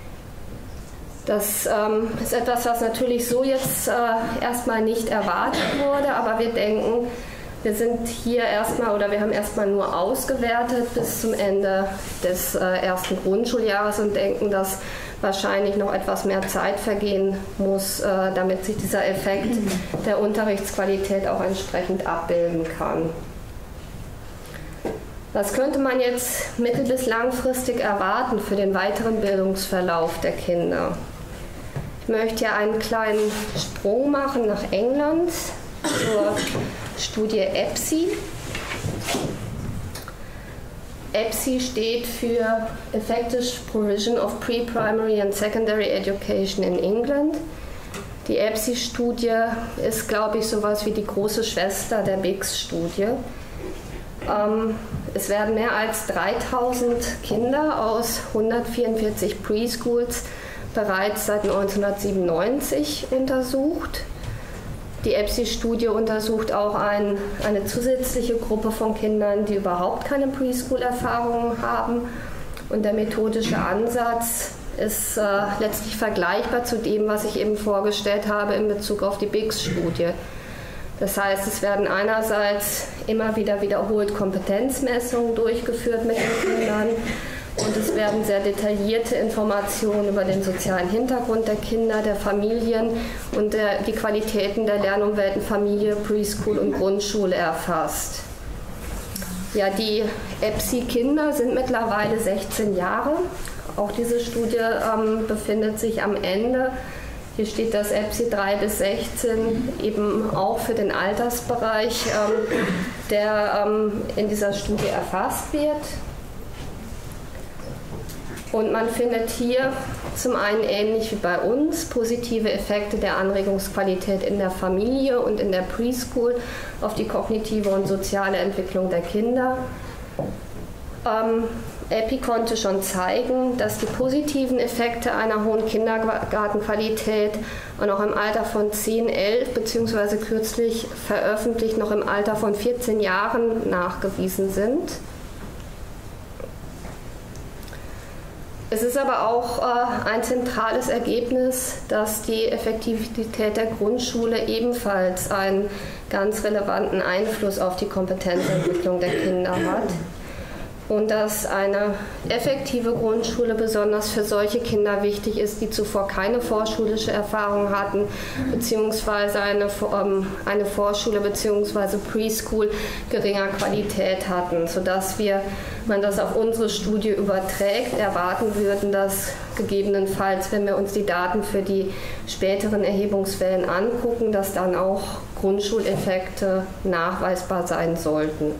Das ähm, ist etwas, was natürlich so jetzt äh, erstmal nicht erwartet wurde, aber wir denken, wir sind hier erstmal oder wir haben erstmal nur ausgewertet bis zum Ende des äh, ersten Grundschuljahres und denken, dass wahrscheinlich noch etwas mehr Zeit vergehen muss, äh, damit sich dieser Effekt der Unterrichtsqualität auch entsprechend abbilden kann. Was könnte man jetzt mittel- bis langfristig erwarten für den weiteren Bildungsverlauf der Kinder? Ich möchte ja einen kleinen Sprung machen nach England zur Studie E P S I. E P S I steht für Effective Provision of Pre-Primary and Secondary Education in England. Die E P S I-Studie ist, glaube ich, sowas wie die große Schwester der B I C S-Studie. Ähm, es werden mehr als dreitausend Kinder aus hundertvierundvierzig Preschools bereits seit neunzehnhundertsiebenundneunzig untersucht. Die E P S I-Studie untersucht auch ein, eine zusätzliche Gruppe von Kindern, die überhaupt keine Preschool-Erfahrungen haben. Und der methodische Ansatz ist äh, letztlich vergleichbar zu dem, was ich eben vorgestellt habe in Bezug auf die B I C S-Studie. Das heißt, es werden einerseits immer wieder wiederholt Kompetenzmessungen durchgeführt mit den Kindern. Und es werden sehr detaillierte Informationen über den sozialen Hintergrund der Kinder, der Familien und der, die Qualitäten der Lernumwelten Familie, Preschool und Grundschule erfasst. Ja, die E P S I-Kinder sind mittlerweile sechzehn Jahre. Auch diese Studie ähm, befindet sich am Ende. Hier steht das E P S I drei bis sechzehn eben auch für den Altersbereich, ähm, der ähm, in dieser Studie erfasst wird. Und man findet hier zum einen ähnlich wie bei uns positive Effekte der Anregungsqualität in der Familie und in der Preschool auf die kognitive und soziale Entwicklung der Kinder. Ähm, E P I konnte schon zeigen, dass die positiven Effekte einer hohen Kindergartenqualität auch noch im Alter von zehn, elf bzw. kürzlich veröffentlicht noch im Alter von vierzehn Jahren nachgewiesen sind. Es ist aber auch äh, ein zentrales Ergebnis, dass die Effektivität der Grundschule ebenfalls einen ganz relevanten Einfluss auf die Kompetenzentwicklung der Kinder hat. Und dass eine effektive Grundschule besonders für solche Kinder wichtig ist, die zuvor keine vorschulische Erfahrung hatten, beziehungsweise eine, ähm, eine Vorschule bzw. Preschool geringer Qualität hatten, sodass wir, wenn man das auf unsere Studie überträgt, erwarten würden, dass gegebenenfalls, wenn wir uns die Daten für die späteren Erhebungswellen angucken, dass dann auch Grundschuleffekte nachweisbar sein sollten.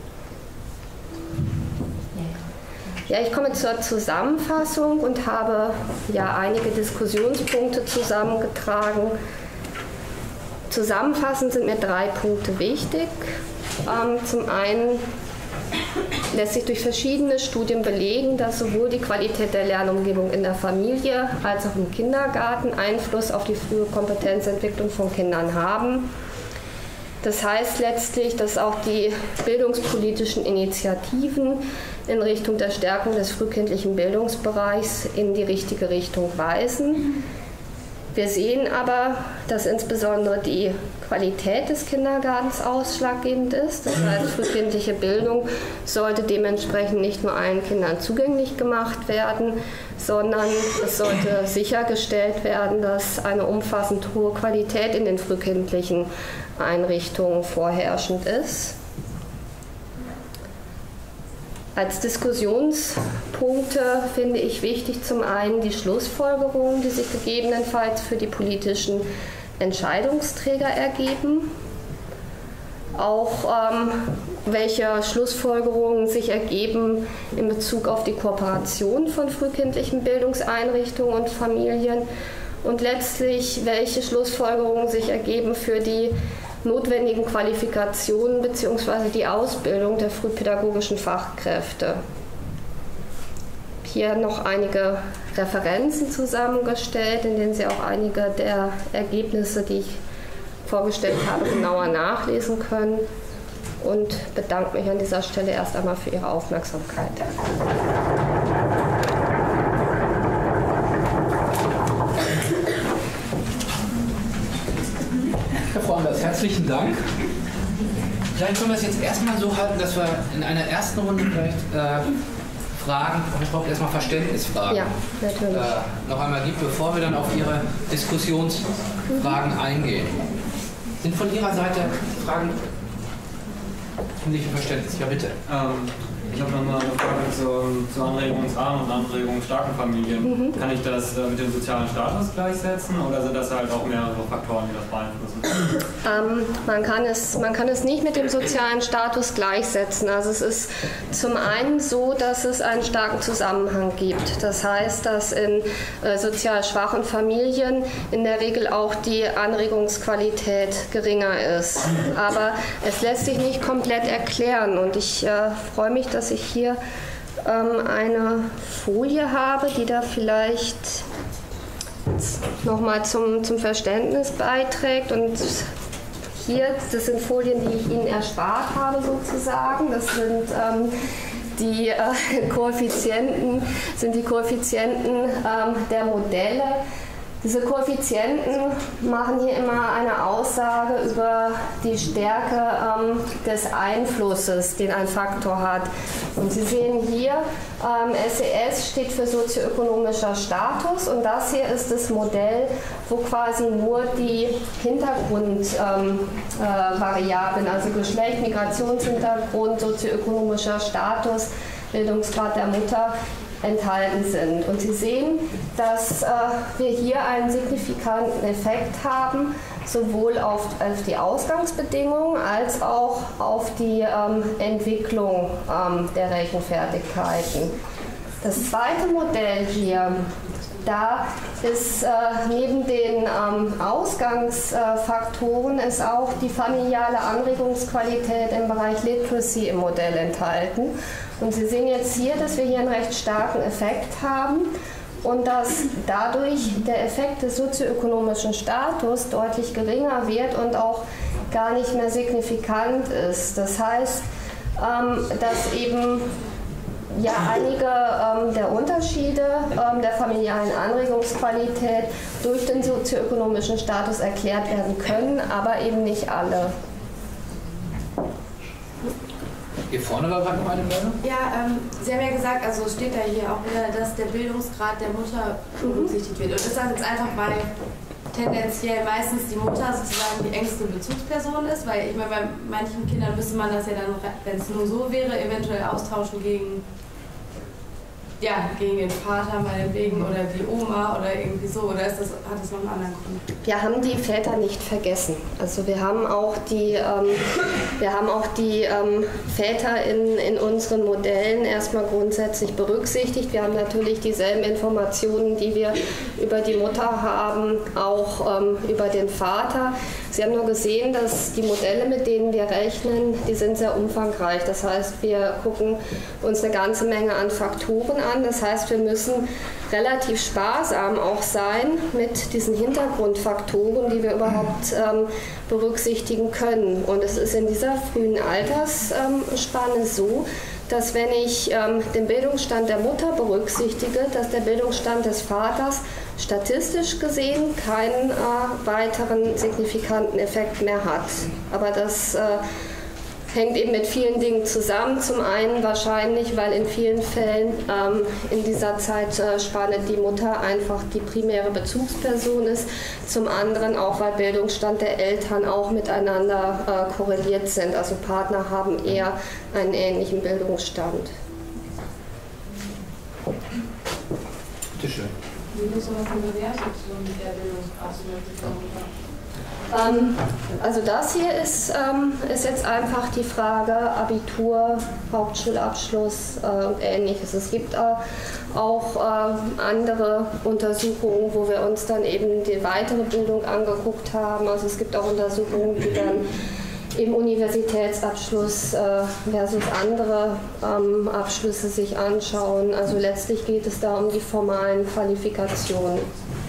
Ja, ich komme zur Zusammenfassung und habe ja einige Diskussionspunkte zusammengetragen. Zusammenfassend sind mir drei Punkte wichtig. Ähm, zum einen lässt sich durch verschiedene Studien belegen, dass sowohl die Qualität der Lernumgebung in der Familie als auch im Kindergarten Einfluss auf die frühe Kompetenzentwicklung von Kindern haben. Das heißt letztlich, dass auch die bildungspolitischen Initiativen in Richtung der Stärkung des frühkindlichen Bildungsbereichs in die richtige Richtung weisen. Wir sehen aber, dass insbesondere die Qualität des Kindergartens ausschlaggebend ist. Das heißt, frühkindliche Bildung sollte dementsprechend nicht nur allen Kindern zugänglich gemacht werden, sondern es sollte sichergestellt werden, dass eine umfassend hohe Qualität in den frühkindlichen Einrichtungen vorherrschend ist. Als Diskussionspunkte finde ich wichtig zum einen die Schlussfolgerungen, die sich gegebenenfalls für die politischen Entscheidungsträger ergeben. Auch ähm, welche Schlussfolgerungen sich ergeben in Bezug auf die Kooperation von frühkindlichen Bildungseinrichtungen und Familien und letztlich welche Schlussfolgerungen sich ergeben für die notwendigen Qualifikationen bzw. die Ausbildung der frühpädagogischen Fachkräfte. Hier noch einige Referenzen zusammengestellt, in denen Sie auch einige der Ergebnisse, die ich vorgestellt habe, genauer nachlesen können und bedanke mich an dieser Stelle erst einmal für Ihre Aufmerksamkeit. Herr Frau Anders, herzlichen Dank. Vielleicht können wir es jetzt erstmal so halten, dass wir in einer ersten Runde vielleicht äh, Fragen, ich brauche erstmal Verständnisfragen, ja, natürlich. Äh, noch einmal gibt, bevor wir dann auf Ihre Diskussionsfragen eingehen. Sind von Ihrer Seite Fragen hinsichtlich Verständnis? Ja, bitte. Ähm, ich habe nochmal eine Frage zur, zur anregungsarmen und anregungsstarken Familien. Mhm. Kann ich das äh, mit dem sozialen Status gleichsetzen oder sind das halt auch mehrere Faktoren, die das beeinflussen? Ähm, man, kann es, man kann es nicht mit dem sozialen Status gleichsetzen. Also es ist zum einen so, dass es einen starken Zusammenhang gibt. Das heißt, dass in äh, sozial schwachen Familien in der Regel auch die Anregungsqualität geringer ist. Aber es lässt sich nicht komplett erklären und ich äh, freue mich, dass ich hier ähm, eine Folie habe, die da vielleicht nochmal zum, zum Verständnis beiträgt. Und hier, das sind Folien, die ich Ihnen erspart habe sozusagen. Das sind ähm, die äh, Koeffizienten, sind die Koeffizienten ähm, der Modelle. Diese Koeffizienten machen hier immer eine Aussage über die Stärke ähm, des Einflusses, den ein Faktor hat. Und Sie sehen hier, ähm, S E S steht für sozioökonomischer Status und das hier ist das Modell, wo quasi nur die Hintergrundvariablen, ähm, äh, also Geschlecht, Migrationshintergrund, sozioökonomischer Status, Bildungsgrad der Mutter, enthalten sind. Und Sie sehen, dass äh, wir hier einen signifikanten Effekt haben, sowohl auf, auf die Ausgangsbedingungen als auch auf die ähm, Entwicklung ähm, der Rechenfertigkeiten. Das zweite Modell hier, da ist äh, neben den ähm, Ausgangsfaktoren äh, ist auch die familiale Anregungsqualität im Bereich Literacy im Modell enthalten. Und Sie sehen jetzt hier, dass wir hier einen recht starken Effekt haben und dass dadurch der Effekt des sozioökonomischen Status deutlich geringer wird und auch gar nicht mehr signifikant ist. Das heißt, ähm, dass eben ja einige ähm, der Unterschiede ähm, der familialen Anregungsqualität durch den sozioökonomischen Status erklärt werden können, aber eben nicht alle. Hier vorne war gerade noch eine Meldung. Ja, ähm, Sie haben ja gesagt, also steht da hier auch wieder, dass der Bildungsgrad der Mutter berücksichtigt wird. Und ist das jetzt einfach, weil tendenziell meistens die Mutter sozusagen die engste Bezugsperson ist? Weil ich meine, bei manchen Kindern müsste man das ja dann, wenn es nur so wäre, eventuell austauschen gegen, ja, gegen den Vater meinetwegen oder die Oma oder irgendwie so. Oder ist das, hat das noch einen anderen Grund? Wir haben die Väter nicht vergessen. Also wir haben auch die, ähm, wir haben auch die ähm, Väter in, in unseren Modellen erstmal grundsätzlich berücksichtigt. Wir haben natürlich dieselben Informationen, die wir über die Mutter haben, auch ähm, über den Vater. Sie haben nur gesehen, dass die Modelle, mit denen wir rechnen, die sind sehr umfangreich. Das heißt, wir gucken uns eine ganze Menge an Faktoren an. Das heißt, wir müssen relativ sparsam auch sein mit diesen Hintergrundfaktoren, die wir überhaupt ähm, berücksichtigen können. Und es ist in dieser frühen Altersspanne ähm, so, dass wenn ich ähm, den Bildungsstand der Mutter berücksichtige, dass der Bildungsstand des Vaters statistisch gesehen keinen äh, weiteren signifikanten Effekt mehr hat. Aber das äh, hängt eben mit vielen Dingen zusammen. Zum einen wahrscheinlich, weil in vielen Fällen ähm, in dieser Zeitspanne die Mutter einfach die primäre Bezugsperson ist. Zum anderen auch, weil Bildungsstand der Eltern auch miteinander äh, korreliert sind. Also Partner haben eher einen ähnlichen Bildungsstand. Bitte schön. Wie muss man das bewerten, so mit der Bildungsgrad? Ähm, also das hier ist, ähm, ist jetzt einfach die Frage Abitur, Hauptschulabschluss äh, und Ähnliches. Es gibt äh, auch äh, andere Untersuchungen, wo wir uns dann eben die weitere Bildung angeguckt haben. Also es gibt auch Untersuchungen, die dann im Universitätsabschluss äh, versus andere ähm, Abschlüsse sich anschauen. Also letztlich geht es da um die formalen Qualifikationen.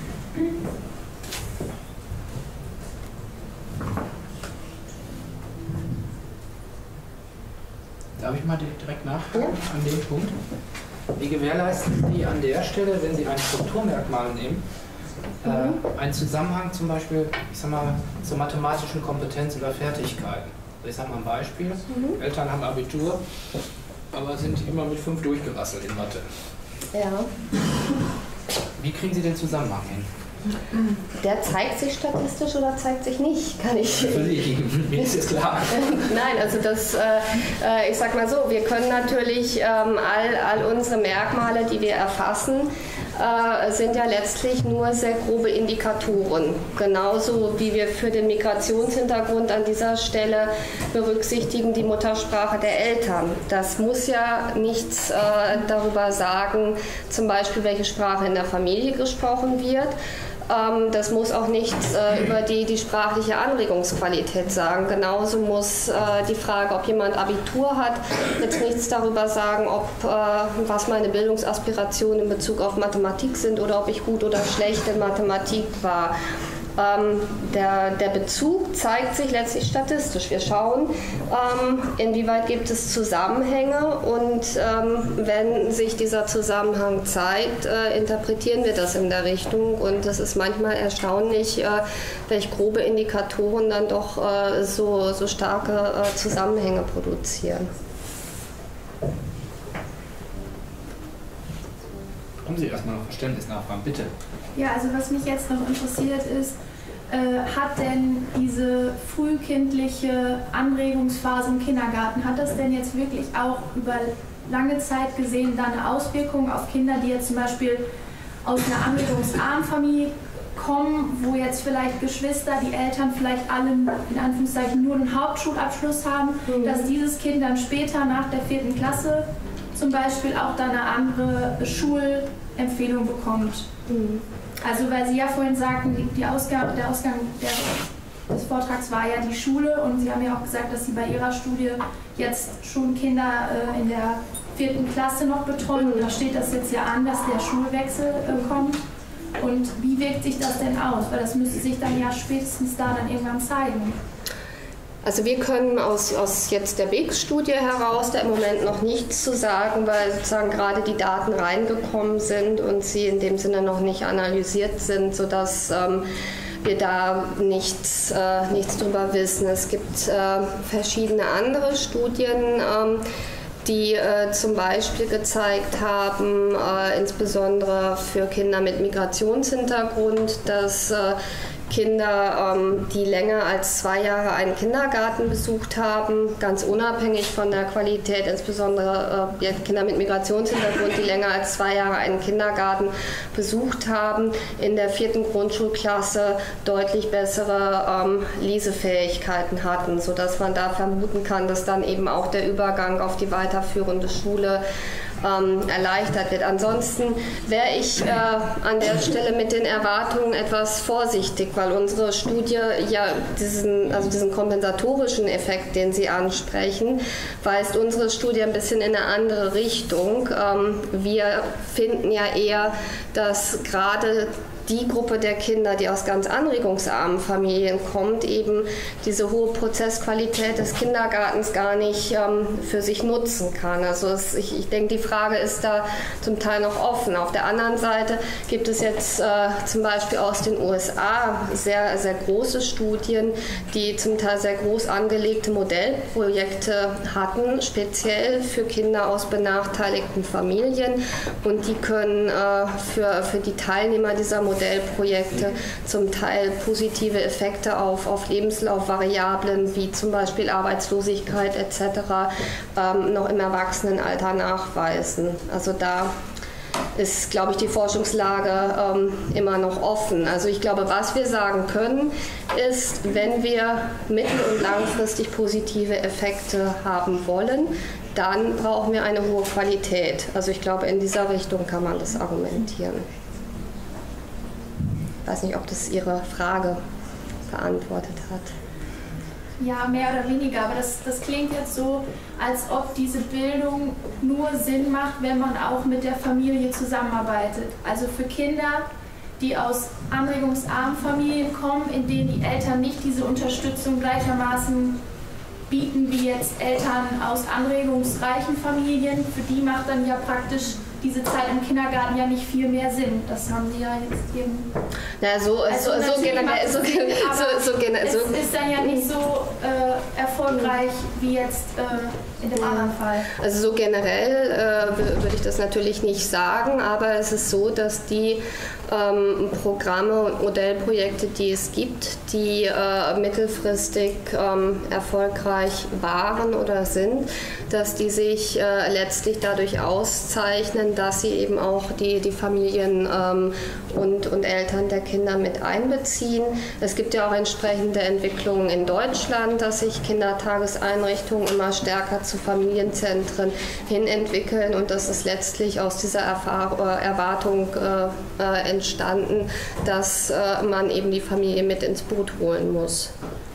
Darf ich mal direkt nachfragen an dem Punkt? Wie gewährleisten Sie an der Stelle, wenn Sie ein Strukturmerkmal nehmen, äh, einen Zusammenhang zum Beispiel, ich sag mal, zur mathematischen Kompetenz oder Fertigkeiten? Ich sage mal ein Beispiel. Mhm. Eltern haben Abitur, aber sind immer mit fünf durchgerasselt in Mathe. Ja. Wie kriegen Sie den Zusammenhang hin? Der zeigt sich statistisch oder zeigt sich nicht, kann ich. Mir ist es klar. Nein, also das, äh, ich sag mal so, wir können natürlich ähm, all, all unsere Merkmale, die wir erfassen, äh, sind ja letztlich nur sehr grobe Indikatoren. Genauso wie wir für den Migrationshintergrund an dieser Stelle berücksichtigen die Muttersprache der Eltern. Das muss ja nichts äh, darüber sagen, zum Beispiel welche Sprache in der Familie gesprochen wird. Das muss auch nichts äh, über die, die sprachliche Anregungsqualität sagen. Genauso muss äh, die Frage, ob jemand Abitur hat, jetzt nichts darüber sagen, ob, äh, was meine Bildungsaspirationen in Bezug auf Mathematik sind oder ob ich gut oder schlecht in Mathematik war. Ähm, der, der Bezug zeigt sich letztlich statistisch. Wir schauen, ähm, inwieweit gibt es Zusammenhänge und ähm, wenn sich dieser Zusammenhang zeigt, äh, interpretieren wir das in der Richtung und es ist manchmal erstaunlich, äh, welche grobe Indikatoren dann doch äh, so, so starke äh, Zusammenhänge produzieren. Haben Sie erstmal noch Verständnis nachfragen, bitte. Ja, also was mich jetzt noch interessiert ist, äh, hat denn diese frühkindliche Anregungsphase im Kindergarten, hat das denn jetzt wirklich auch über lange Zeit gesehen da eine Auswirkung auf Kinder, die jetzt zum Beispiel aus einer anregungsarmen Familie kommen, wo jetzt vielleicht Geschwister, die Eltern vielleicht alle in Anführungszeichen nur einen Hauptschulabschluss haben, mhm. dass dieses Kind dann später nach der vierten Klasse zum Beispiel auch dann eine andere Schulempfehlung bekommt. Mhm. Also weil Sie ja vorhin sagten, die, die Ausgang, der Ausgang der, des Vortrags war ja die Schule und Sie haben ja auch gesagt, dass Sie bei Ihrer Studie jetzt schon Kinder äh, in der vierten Klasse noch betreuen. Mhm. Da steht das jetzt ja an, dass der Schulwechsel äh, kommt. Und wie wirkt sich das denn aus? Weil das müsste sich dann ja spätestens da dann irgendwann zeigen. Also wir können aus, aus jetzt der B I X-Studie heraus da im Moment noch nichts zu sagen, weil sozusagen gerade die Daten reingekommen sind und sie in dem Sinne noch nicht analysiert sind, sodass ähm, wir da nichts, äh, nichts drüber wissen. Es gibt äh, verschiedene andere Studien, ähm, die äh, zum Beispiel gezeigt haben, äh, insbesondere für Kinder mit Migrationshintergrund, dass äh, Kinder, ähm, die länger als zwei Jahre einen Kindergarten besucht haben, ganz unabhängig von der Qualität, insbesondere äh, Kinder mit Migrationshintergrund, die länger als zwei Jahre einen Kindergarten besucht haben, in der vierten Grundschulklasse deutlich bessere ähm, Lesefähigkeiten hatten, sodass man da vermuten kann, dass dann eben auch der Übergang auf die weiterführende Schule Ähm, erleichtert wird. Ansonsten wäre ich äh, an der Stelle mit den Erwartungen etwas vorsichtig, weil unsere Studie ja diesen, also diesen kompensatorischen Effekt, den Sie ansprechen, weist unsere Studie ein bisschen in eine andere Richtung. Ähm, wir finden ja eher, dass gerade die Gruppe der Kinder, die aus ganz anregungsarmen Familien kommt, eben diese hohe Prozessqualität des Kindergartens gar nicht ähm, für sich nutzen kann. Also es, ich, ich denke, die Frage ist da zum Teil noch offen. Auf der anderen Seite gibt es jetzt äh, zum Beispiel aus den U S A sehr, sehr große Studien, die zum Teil sehr groß angelegte Modellprojekte hatten, speziell für Kinder aus benachteiligten Familien. Und die können äh, für, für die Teilnehmer dieser Modellprojekte Modellprojekte zum Teil positive Effekte auf, auf Lebenslaufvariablen wie zum Beispiel Arbeitslosigkeit et cetera ähm, noch im Erwachsenenalter nachweisen. Also da ist, glaube ich, die Forschungslage ähm, immer noch offen. Also ich glaube, was wir sagen können, ist, wenn wir mittel- und langfristig positive Effekte haben wollen, dann brauchen wir eine hohe Qualität. Also ich glaube, in dieser Richtung kann man das argumentieren. Ich weiß nicht, ob das Ihre Frage beantwortet hat. Ja, mehr oder weniger, aber das, das klingt jetzt so, als ob diese Bildung nur Sinn macht, wenn man auch mit der Familie zusammenarbeitet. Also für Kinder, die aus anregungsarmen Familien kommen, in denen die Eltern nicht diese Unterstützung gleichermaßen bieten wie jetzt Eltern aus anregungsreichen Familien, für die macht dann ja praktisch diese Zeit im Kindergarten ja nicht viel mehr Sinn. Das haben Sie ja jetzt eben... Na, so, also so, so generell... So, so, so, so, es ist dann ja nicht so äh, erfolgreich wie jetzt äh, in dem anderen Fall. Also so generell äh, würde ich das natürlich nicht sagen, aber es ist so, dass die ähm, Programme und Modellprojekte, die es gibt, die äh, mittelfristig ähm, erfolgreich waren oder sind, dass die sich äh, letztlich dadurch auszeichnen, dass sie eben auch die, die Familien ähm, und, und Eltern der Kinder mit einbeziehen. Es gibt ja auch entsprechende Entwicklungen in Deutschland, dass sich Kindertageseinrichtungen immer stärker zu Familienzentren hin entwickeln, und das ist letztlich aus dieser Erfahr- äh, Erwartung äh, äh, entstanden, dass äh, man eben die Familie mit ins Boot holen muss.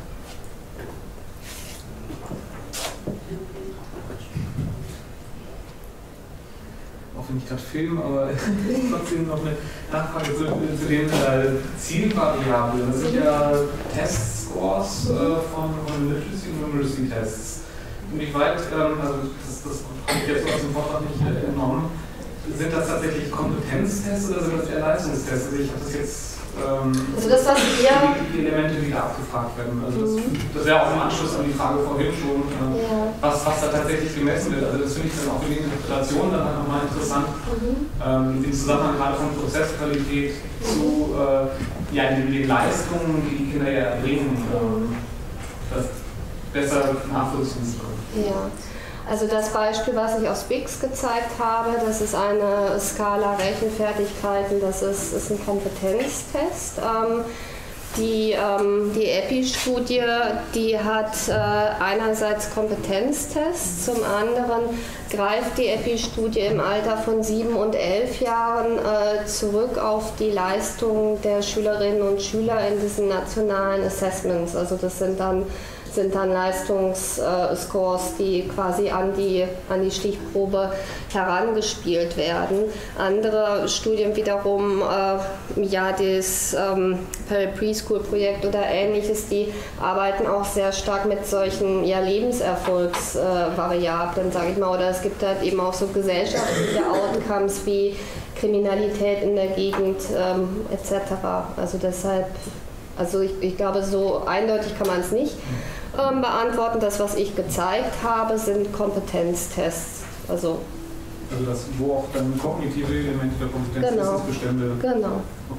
Nicht gerade Film, aber trotzdem noch eine Nachfrage zu, zu den äh, Zielvariablen. Das sind ja Testscores äh, von, von Literacy und Numeracy Tests. Inwieweit, ähm, also das, das habe ich jetzt so aus dem Vortrag nicht äh, entnommen, sind das tatsächlich Kompetenztests oder sind das eher Leistungstests? Also ich habe das jetzt ähm, also das, was wir die, die Elemente, die da abgefragt werden. Also das, das wäre auch im Anschluss an die Frage vorhin schon, äh, ja. was, was da tatsächlich gemessen wird. Also das finde ich dann auch für die Interpretation dann nochmal interessant, mhm. ähm, den Zusammenhang gerade von Prozessqualität zu äh, ja, den, den Leistungen, die die Kinder ja erbringen, ähm, das besser nachvollziehen zu können. Ja. Also das Beispiel, was ich aus B I X gezeigt habe, das ist eine Skala Rechenfertigkeiten, das ist, ist ein Kompetenztest. Ähm, die, ähm, die E P I-Studie, die hat äh, einerseits Kompetenztests, zum anderen greift die E P I-Studie im Alter von sieben und elf Jahren äh, zurück auf die Leistungen der Schülerinnen und Schüler in diesen nationalen Assessments. Also das sind dann sind dann Leistungsscores, die quasi an die, an die Stichprobe herangespielt werden. Andere Studien wiederum, äh, ja, das ähm, Preschool-Projekt oder ähnliches, die arbeiten auch sehr stark mit solchen ja, Lebenserfolgsvariablen, äh, sage ich mal. Oder es gibt halt eben auch so gesellschaftliche Outcomes wie Kriminalität in der Gegend ähm, et cetera. Also deshalb, also ich, ich glaube, so eindeutig kann man es nicht ähm, beantworten. Das, was ich gezeigt habe, sind Kompetenztests. Also, also das, wo auch dann kognitive Elemente der Kompetenztestbestände. Genau. genau. Okay.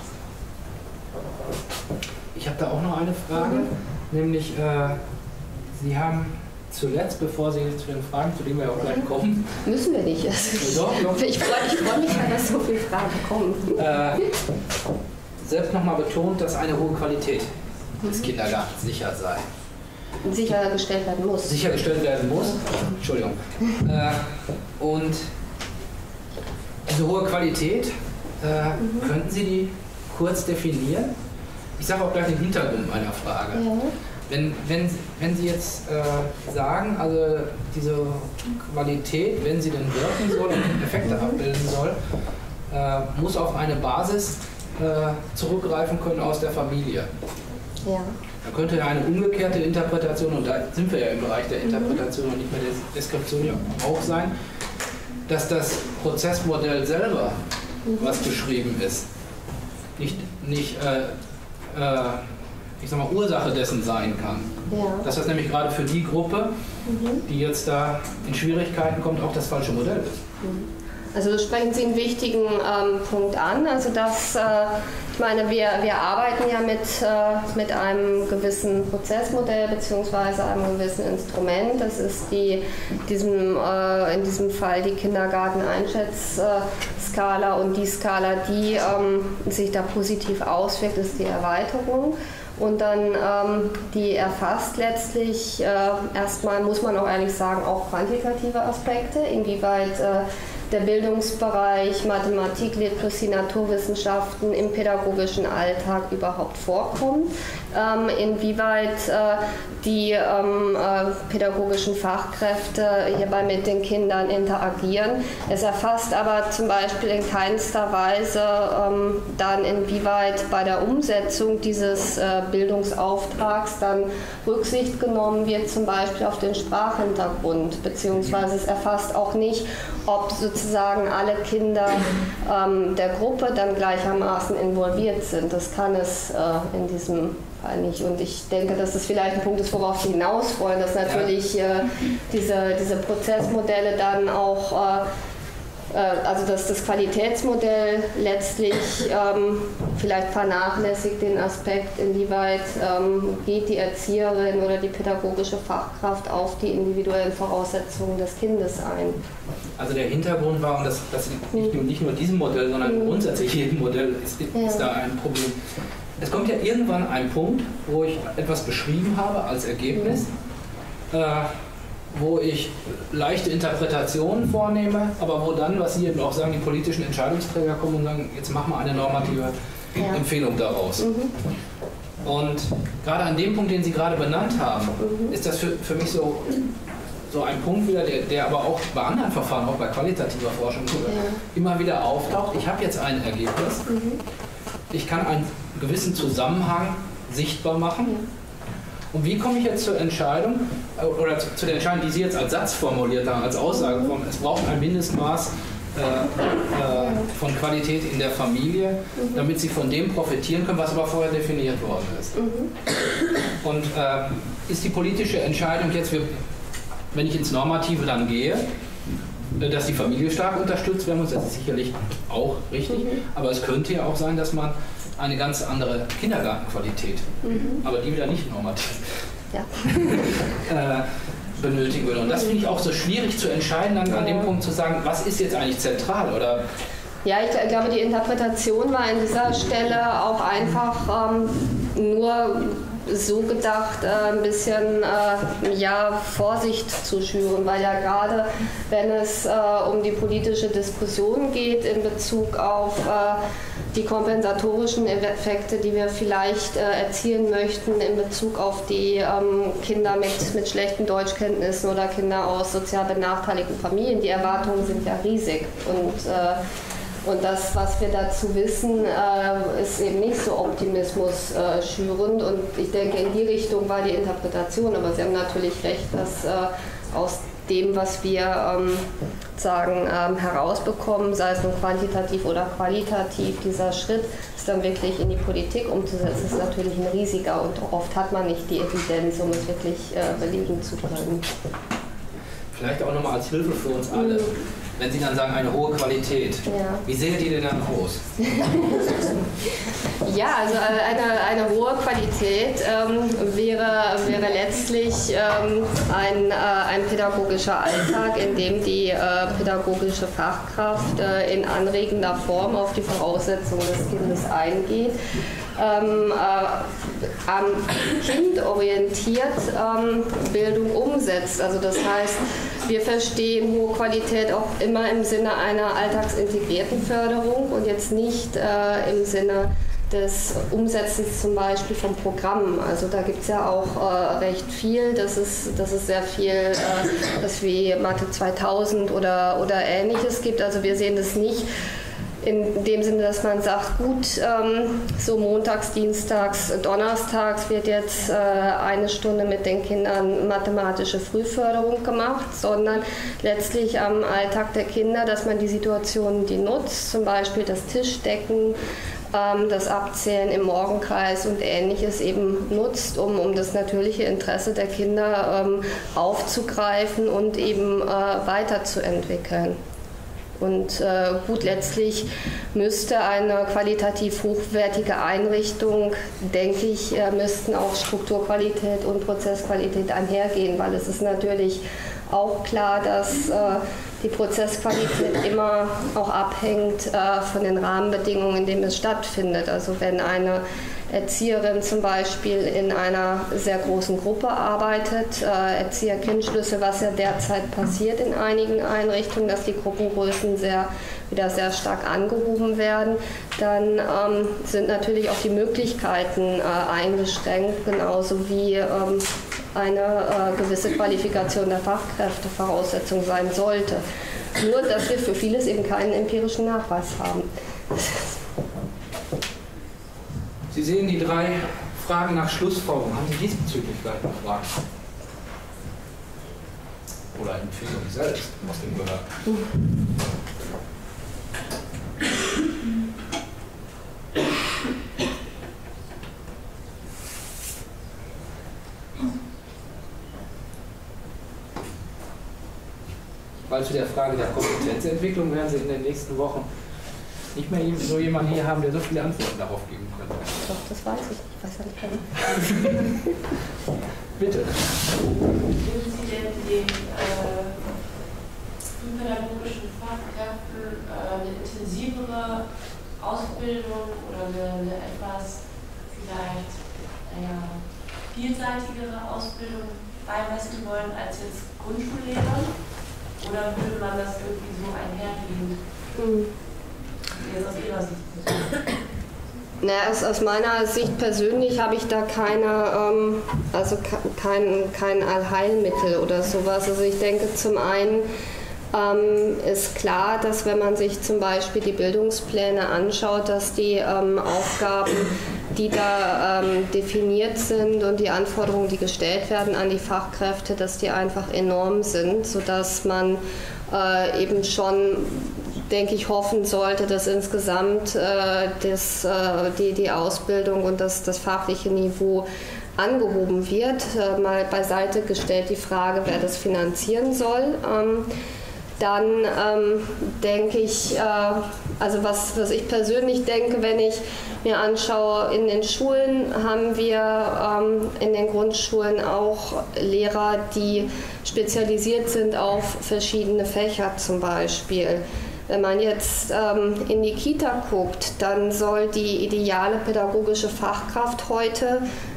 Ich habe da auch noch eine Frage, mhm. nämlich äh, Sie haben zuletzt, bevor Sie zu den Fragen, zu denen wir auch gleich kommen. Müssen wir nicht. Also doch, doch. Ich freue ich freu mich ja, dass so viele Fragen kommen. Äh, selbst nochmal betont, dass eine hohe Qualität des Kindergartens sicher sei. Sichergestellt werden muss. Sichergestellt werden muss. Entschuldigung. Äh, und diese hohe Qualität, äh, mhm. könnten Sie die kurz definieren? Ich sage auch gleich den Hintergrund meiner Frage. Ja. Wenn, wenn, wenn Sie jetzt äh, sagen, also diese Qualität, wenn sie denn wirken soll und Effekte mhm. abbilden soll, äh, muss auf eine Basis äh, zurückgreifen können aus der Familie. Ja. Da könnte ja eine umgekehrte Interpretation, und da sind wir ja im Bereich der Interpretation mhm. und nicht mehr der Deskription ja auch sein, dass das Prozessmodell selber, mhm. was beschrieben ist, nicht, nicht äh, äh, ich sag mal, Ursache dessen sein kann. Ja. Dass das nämlich gerade für die Gruppe, mhm. die jetzt da in Schwierigkeiten kommt, auch das falsche Modell ist. Also da sprechen Sie einen wichtigen ähm, Punkt an. Also dass, äh, ich meine, wir, wir arbeiten ja mit, äh, mit einem gewissen Prozessmodell bzw. einem gewissen Instrument. Das ist die, diesem, äh, in diesem Fall die Kindergarten-Einschätzskala, und die Skala, die ähm, sich da positiv auswirkt, ist die Erweiterung. Und dann ähm, die erfasst letztlich äh, erstmal, muss man auch ehrlich sagen, auch quantitative Aspekte, inwieweit äh, der Bildungsbereich Mathematik, Literacy, Naturwissenschaften im pädagogischen Alltag überhaupt vorkommt, ähm, inwieweit äh, die ähm, äh, pädagogischen Fachkräfte hierbei mit den Kindern interagieren. Es erfasst aber zum Beispiel in keinster Weise ähm, dann, inwieweit bei der Umsetzung dieses äh, Bildungsauftrags dann Rücksicht genommen wird, zum Beispiel auf den Sprachhintergrund, beziehungsweise es erfasst auch nicht, ob sozusagen alle Kinder ähm, der Gruppe dann gleichermaßen involviert sind. Das kann es äh, in diesem Fall nicht. Und ich denke, dass das vielleicht ein Punkt ist, worauf Sie hinaus wollen, dass natürlich äh, diese, diese Prozessmodelle dann auch, äh, äh, also dass das Qualitätsmodell letztlich ähm, vielleicht vernachlässigt den Aspekt, inwieweit ähm, geht die Erzieherin oder die pädagogische Fachkraft auf die individuellen Voraussetzungen des Kindes ein. Also der Hintergrund war, und das, das nicht, nur, nicht nur diesem Modell, sondern grundsätzlich jedem Modell ist, ist ja. da ein Problem. Es kommt ja irgendwann ein Punkt, wo ich etwas beschrieben habe als Ergebnis, äh, wo ich leichte Interpretationen vornehme, aber wo dann, was Sie eben auch sagen, die politischen Entscheidungsträger kommen und sagen, jetzt machen wir eine normative ja. Empfehlung daraus. Mhm. Und gerade an dem Punkt, den Sie gerade benannt haben, mhm. ist das für, für mich so, so ein Punkt wieder, der, der aber auch bei anderen Verfahren, auch bei qualitativer Forschung, ja. immer wieder auftaucht. Ich habe jetzt ein Ergebnis, mhm. ich kann einen gewissen Zusammenhang sichtbar machen. Ja. Und wie komme ich jetzt zur Entscheidung, oder zu, zu der Entscheidung, die Sie jetzt als Satz formuliert haben, als Aussageform, es braucht ein Mindestmaß äh, äh, von Qualität in der Familie, mhm. damit Sie von dem profitieren können, was aber vorher definiert worden ist. Mhm. Und äh, ist die politische Entscheidung jetzt, wir, wenn ich ins Normative dann gehe, dass die Familie stark unterstützt werden muss, das ist sicherlich auch richtig, mhm. aber es könnte ja auch sein, dass man eine ganz andere Kindergartenqualität, mhm. aber die wieder nicht normativ ja. äh, benötigen würde. Und das finde ich auch so schwierig zu entscheiden, dann an dem Punkt zu sagen, was ist jetzt eigentlich zentral? Oder ja, ich glaube, die Interpretation war an dieser Stelle auch einfach ähm, nur so gedacht, äh, ein bisschen äh, ja, Vorsicht zu schüren, weil ja gerade, wenn es äh, um die politische Diskussion geht in Bezug auf äh, die kompensatorischen Effekte, die wir vielleicht äh, erzielen möchten in Bezug auf die ähm, Kinder mit, mit schlechten Deutschkenntnissen oder Kinder aus sozial benachteiligten Familien. Die Erwartungen sind ja riesig und, äh, und das, was wir dazu wissen, äh, ist eben nicht so optimismus äh, schürend und ich denke, in die Richtung war die Interpretation, aber Sie haben natürlich recht, dass äh, aus dem, was wir ähm, sagen, ähm, herausbekommen, sei es nun quantitativ oder qualitativ, dieser Schritt, es dann wirklich in die Politik umzusetzen, ist natürlich ein riesiger und oft hat man nicht die Evidenz, um es wirklich äh, belegen zu können. Vielleicht auch nochmal als Hilfe für uns alle. Wenn Sie dann sagen, eine hohe Qualität, ja. Wie sähe die denn dann aus? Ja, also eine, eine hohe Qualität ähm, wäre, wäre letztlich ähm, ein, äh, ein pädagogischer Alltag, in dem die äh, pädagogische Fachkraft äh, in anregender Form auf die Voraussetzungen des Kindes eingeht. Ähm, äh, am Kind orientiert ähm, Bildung umsetzt. Also das heißt, wir verstehen hohe Qualität auch immer im Sinne einer alltagsintegrierten Förderung und jetzt nicht äh, im Sinne des Umsetzens zum Beispiel von Programmen. Also da gibt es ja auch äh, recht viel, das ist, das ist sehr viel, äh, das wie Mathe zweitausend oder, oder Ähnliches gibt. Also wir sehen das nicht in dem Sinne, dass man sagt, gut, ähm, so montags, dienstags, donnerstags wird jetzt äh, eine Stunde mit den Kindern mathematische Frühförderung gemacht, sondern letztlich am Alltag der Kinder, dass man die Situationen, die nutzt, zum Beispiel das Tischdecken, ähm, das Abzählen im Morgenkreis und Ähnliches eben nutzt, um, um das natürliche Interesse der Kinder ähm, aufzugreifen und eben äh, weiterzuentwickeln. Und äh, gut, letztlich müsste eine qualitativ hochwertige Einrichtung, denke ich, äh, müssten auch Strukturqualität und Prozessqualität einhergehen, weil es ist natürlich auch klar, dass äh, die Prozessqualität immer auch abhängt äh, von den Rahmenbedingungen, in denen es stattfindet. Also wenn eine Erzieherin zum Beispiel in einer sehr großen Gruppe arbeitet, äh, Erzieher-Kind-Schlüssel, was ja derzeit passiert in einigen Einrichtungen, dass die Gruppengrößen sehr, wieder sehr stark angehoben werden, dann ähm, sind natürlich auch die Möglichkeiten äh, eingeschränkt, genauso wie ähm, eine äh, gewisse Qualifikation der Fachkräfte Voraussetzung sein sollte. Nur, dass wir für vieles eben keinen empirischen Nachweis haben. Sie sehen die drei Fragen nach Schlussfolgerung. Haben Sie diesbezüglich vielleicht noch Fragen? Oder Empfehlung selbst aus dem Gehör? Weil zu der Frage der Kompetenzentwicklung werden Sie in den nächsten Wochen nicht mehr so jemanden hier haben, der so viele Antworten darauf geben könnte. Doch, das weiß ich. Ich weiß ja nicht genau. Bitte. Würden Sie denn den äh, frühpädagogischen Fachkräften äh, eine intensivere Ausbildung oder eine, eine etwas vielleicht naja, vielseitigere Ausbildung beimessen wollen als jetzt Grundschullehrer? Oder würde man das irgendwie so einhergehen? Mhm. Jetzt aus Ihrer Sicht? Na, aus, aus meiner Sicht persönlich habe ich da keine, ähm, also kein, kein Allheilmittel oder sowas. Also ich denke, zum einen ähm, ist klar, dass wenn man sich zum Beispiel die Bildungspläne anschaut, dass die ähm, Aufgaben, die da ähm, definiert sind und die Anforderungen, die gestellt werden an die Fachkräfte, dass die einfach enorm sind, sodass man äh, eben schon, denke ich, hoffen sollte, dass insgesamt äh, das, äh, die, die Ausbildung und das, das fachliche Niveau angehoben wird. Äh, mal beiseite gestellt die Frage, wer das finanzieren soll. Ähm, dann ähm, denke ich, äh, also was, was ich persönlich denke, wenn ich mir anschaue, in den Schulen haben wir ähm, in den Grundschulen auch Lehrer, die spezialisiert sind auf verschiedene Fächer zum Beispiel. Wenn man jetzt ähm, in die Kita guckt, dann soll die ideale pädagogische Fachkraft heute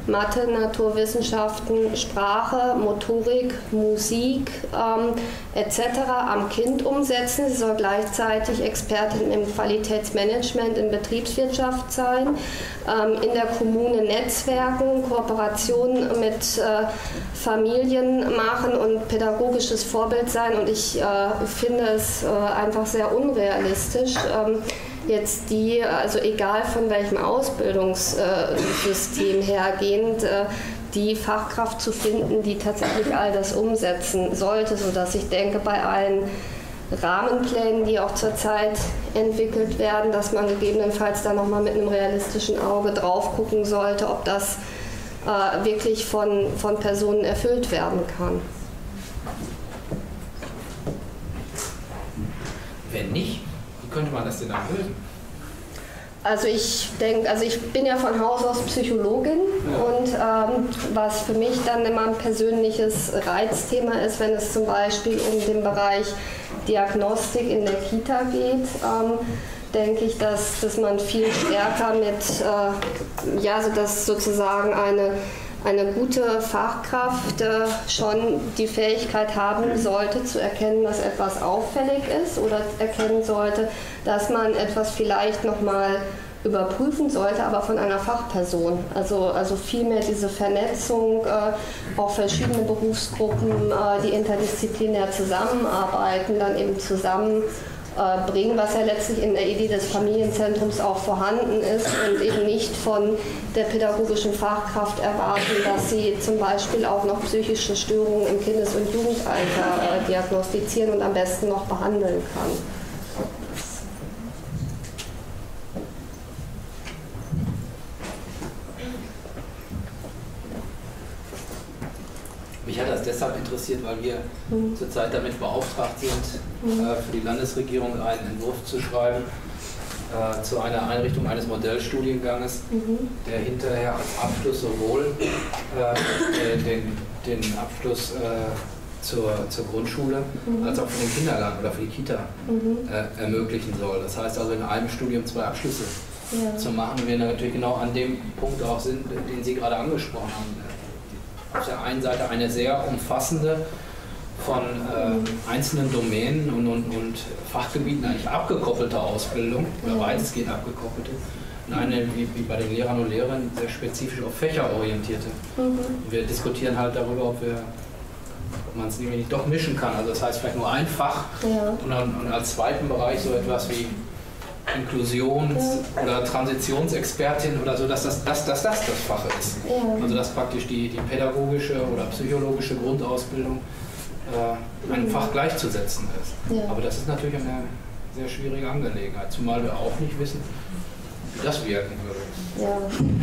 Mathe, Naturwissenschaften, Sprache, Motorik, Musik ähm, et cetera am Kind umsetzen. Sie soll gleichzeitig Expertin im Qualitätsmanagement in Betriebswirtschaft sein, ähm, in der Kommune Netzwerken, Kooperationen mit äh, Familien machen und pädagogisches Vorbild sein. Und ich äh, finde es äh, einfach sehr unrealistisch, ähm, jetzt die, also egal von welchem Ausbildungssystem hergehend, die Fachkraft zu finden, die tatsächlich all das umsetzen sollte, sodass ich denke, bei allen Rahmenplänen, die auch zurzeit entwickelt werden, dass man gegebenenfalls da nochmal mit einem realistischen Auge drauf gucken sollte, ob das äh, wirklich von, von Personen erfüllt werden kann. Wenn nicht, wie könnte man das denn dann lösen? Also ich denke, also ich bin ja von Haus aus Psychologin und ähm, was für mich dann immer ein persönliches Reizthema ist, wenn es zum Beispiel um den Bereich Diagnostik in der Kita geht, ähm, denke ich, dass, dass man viel stärker mit, äh, ja, so dass sozusagen eine Eine gute Fachkraft äh, schon die Fähigkeit haben sollte, zu erkennen, dass etwas auffällig ist oder erkennen sollte, dass man etwas vielleicht nochmal überprüfen sollte, aber von einer Fachperson. Also, also vielmehr diese Vernetzung, äh, auch verschiedene Berufsgruppen, äh, die interdisziplinär zusammenarbeiten, dann eben zusammen bringen, was ja letztlich in der Idee des Familienzentrums auch vorhanden ist und eben nicht von der pädagogischen Fachkraft erwarten, dass sie zum Beispiel auch noch psychische Störungen im Kindes- und Jugendalter äh, diagnostizieren und am besten noch behandeln kann. Mich hat das deshalb interessiert, weil wir mhm. zurzeit damit beauftragt sind, mhm. äh, für die Landesregierung einen Entwurf zu schreiben äh, zu einer Einrichtung eines Modellstudienganges, mhm. der hinterher als Abschluss sowohl äh, den, den Abschluss äh, zur, zur Grundschule mhm. als auch für den Kindergarten oder für die Kita mhm. äh, ermöglichen soll. Das heißt also in einem Studium zwei Abschlüsse ja. zu machen, wir natürlich genau an dem Punkt auch sind, den Sie gerade angesprochen haben. Auf der einen Seite eine sehr umfassende, von äh, einzelnen Domänen und, und, und Fachgebieten eigentlich abgekoppelte Ausbildung, oder weitestgehend abgekoppelte, und eine, wie, wie bei den Lehrern und Lehrern, sehr spezifisch auf Fächer orientierte. Mhm. Wir diskutieren halt darüber, ob, wir, ob man es nämlich doch mischen kann. Also das heißt vielleicht nur ein Fach ja. und, dann, und als zweiten Bereich so etwas wie Inklusions- oder Transitionsexpertin oder so, dass das das, das, das, das Fach ist. Ja. Also dass praktisch die, die pädagogische oder psychologische Grundausbildung äh, einem Fach gleichzusetzen ist. Ja. Aber das ist natürlich eine sehr schwierige Angelegenheit, zumal wir auch nicht wissen, wie das wirken würde. Ja,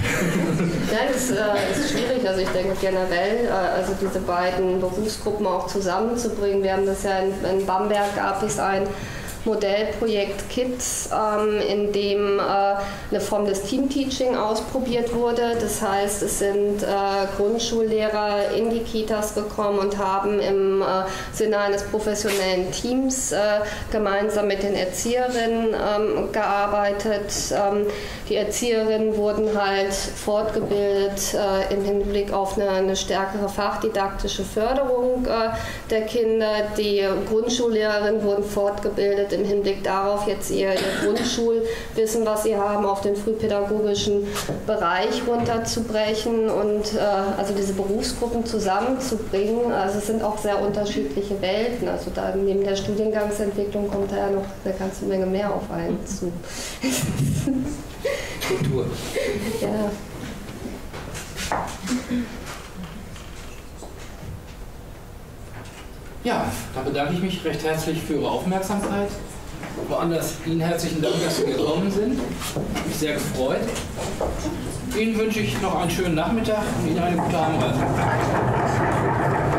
ja das äh, ist schwierig. Also ich denke generell, äh, also diese beiden Berufsgruppen auch zusammenzubringen. Wir haben das ja in, in Bamberg, gab es ein Modellprojekt Kids, ähm, in dem äh, eine Form des Teamteaching ausprobiert wurde. Das heißt, es sind äh, Grundschullehrer in die Kitas gekommen und haben im äh, Sinne eines professionellen Teams äh, gemeinsam mit den Erzieherinnen ähm, gearbeitet. Ähm, die Erzieherinnen wurden halt fortgebildet äh, im Hinblick auf eine, eine stärkere fachdidaktische Förderung äh, der Kinder. Die Grundschullehrerinnen wurden fortgebildet im Hinblick darauf, jetzt ihr, ihr Grundschulwissen, was sie haben, auf den frühpädagogischen Bereich runterzubrechen und äh, also diese Berufsgruppen zusammenzubringen. Also es sind auch sehr unterschiedliche Welten. Also da neben der Studiengangsentwicklung kommt da ja noch eine ganze Menge mehr auf einen zu. Kultur. Ja. Ja, dann bedanke ich mich recht herzlich für Ihre Aufmerksamkeit. Woanders Ihnen herzlichen Dank, dass Sie gekommen sind. Hat mich sehr gefreut. Ihnen wünsche ich noch einen schönen Nachmittag und Ihnen eine gute Heimreise.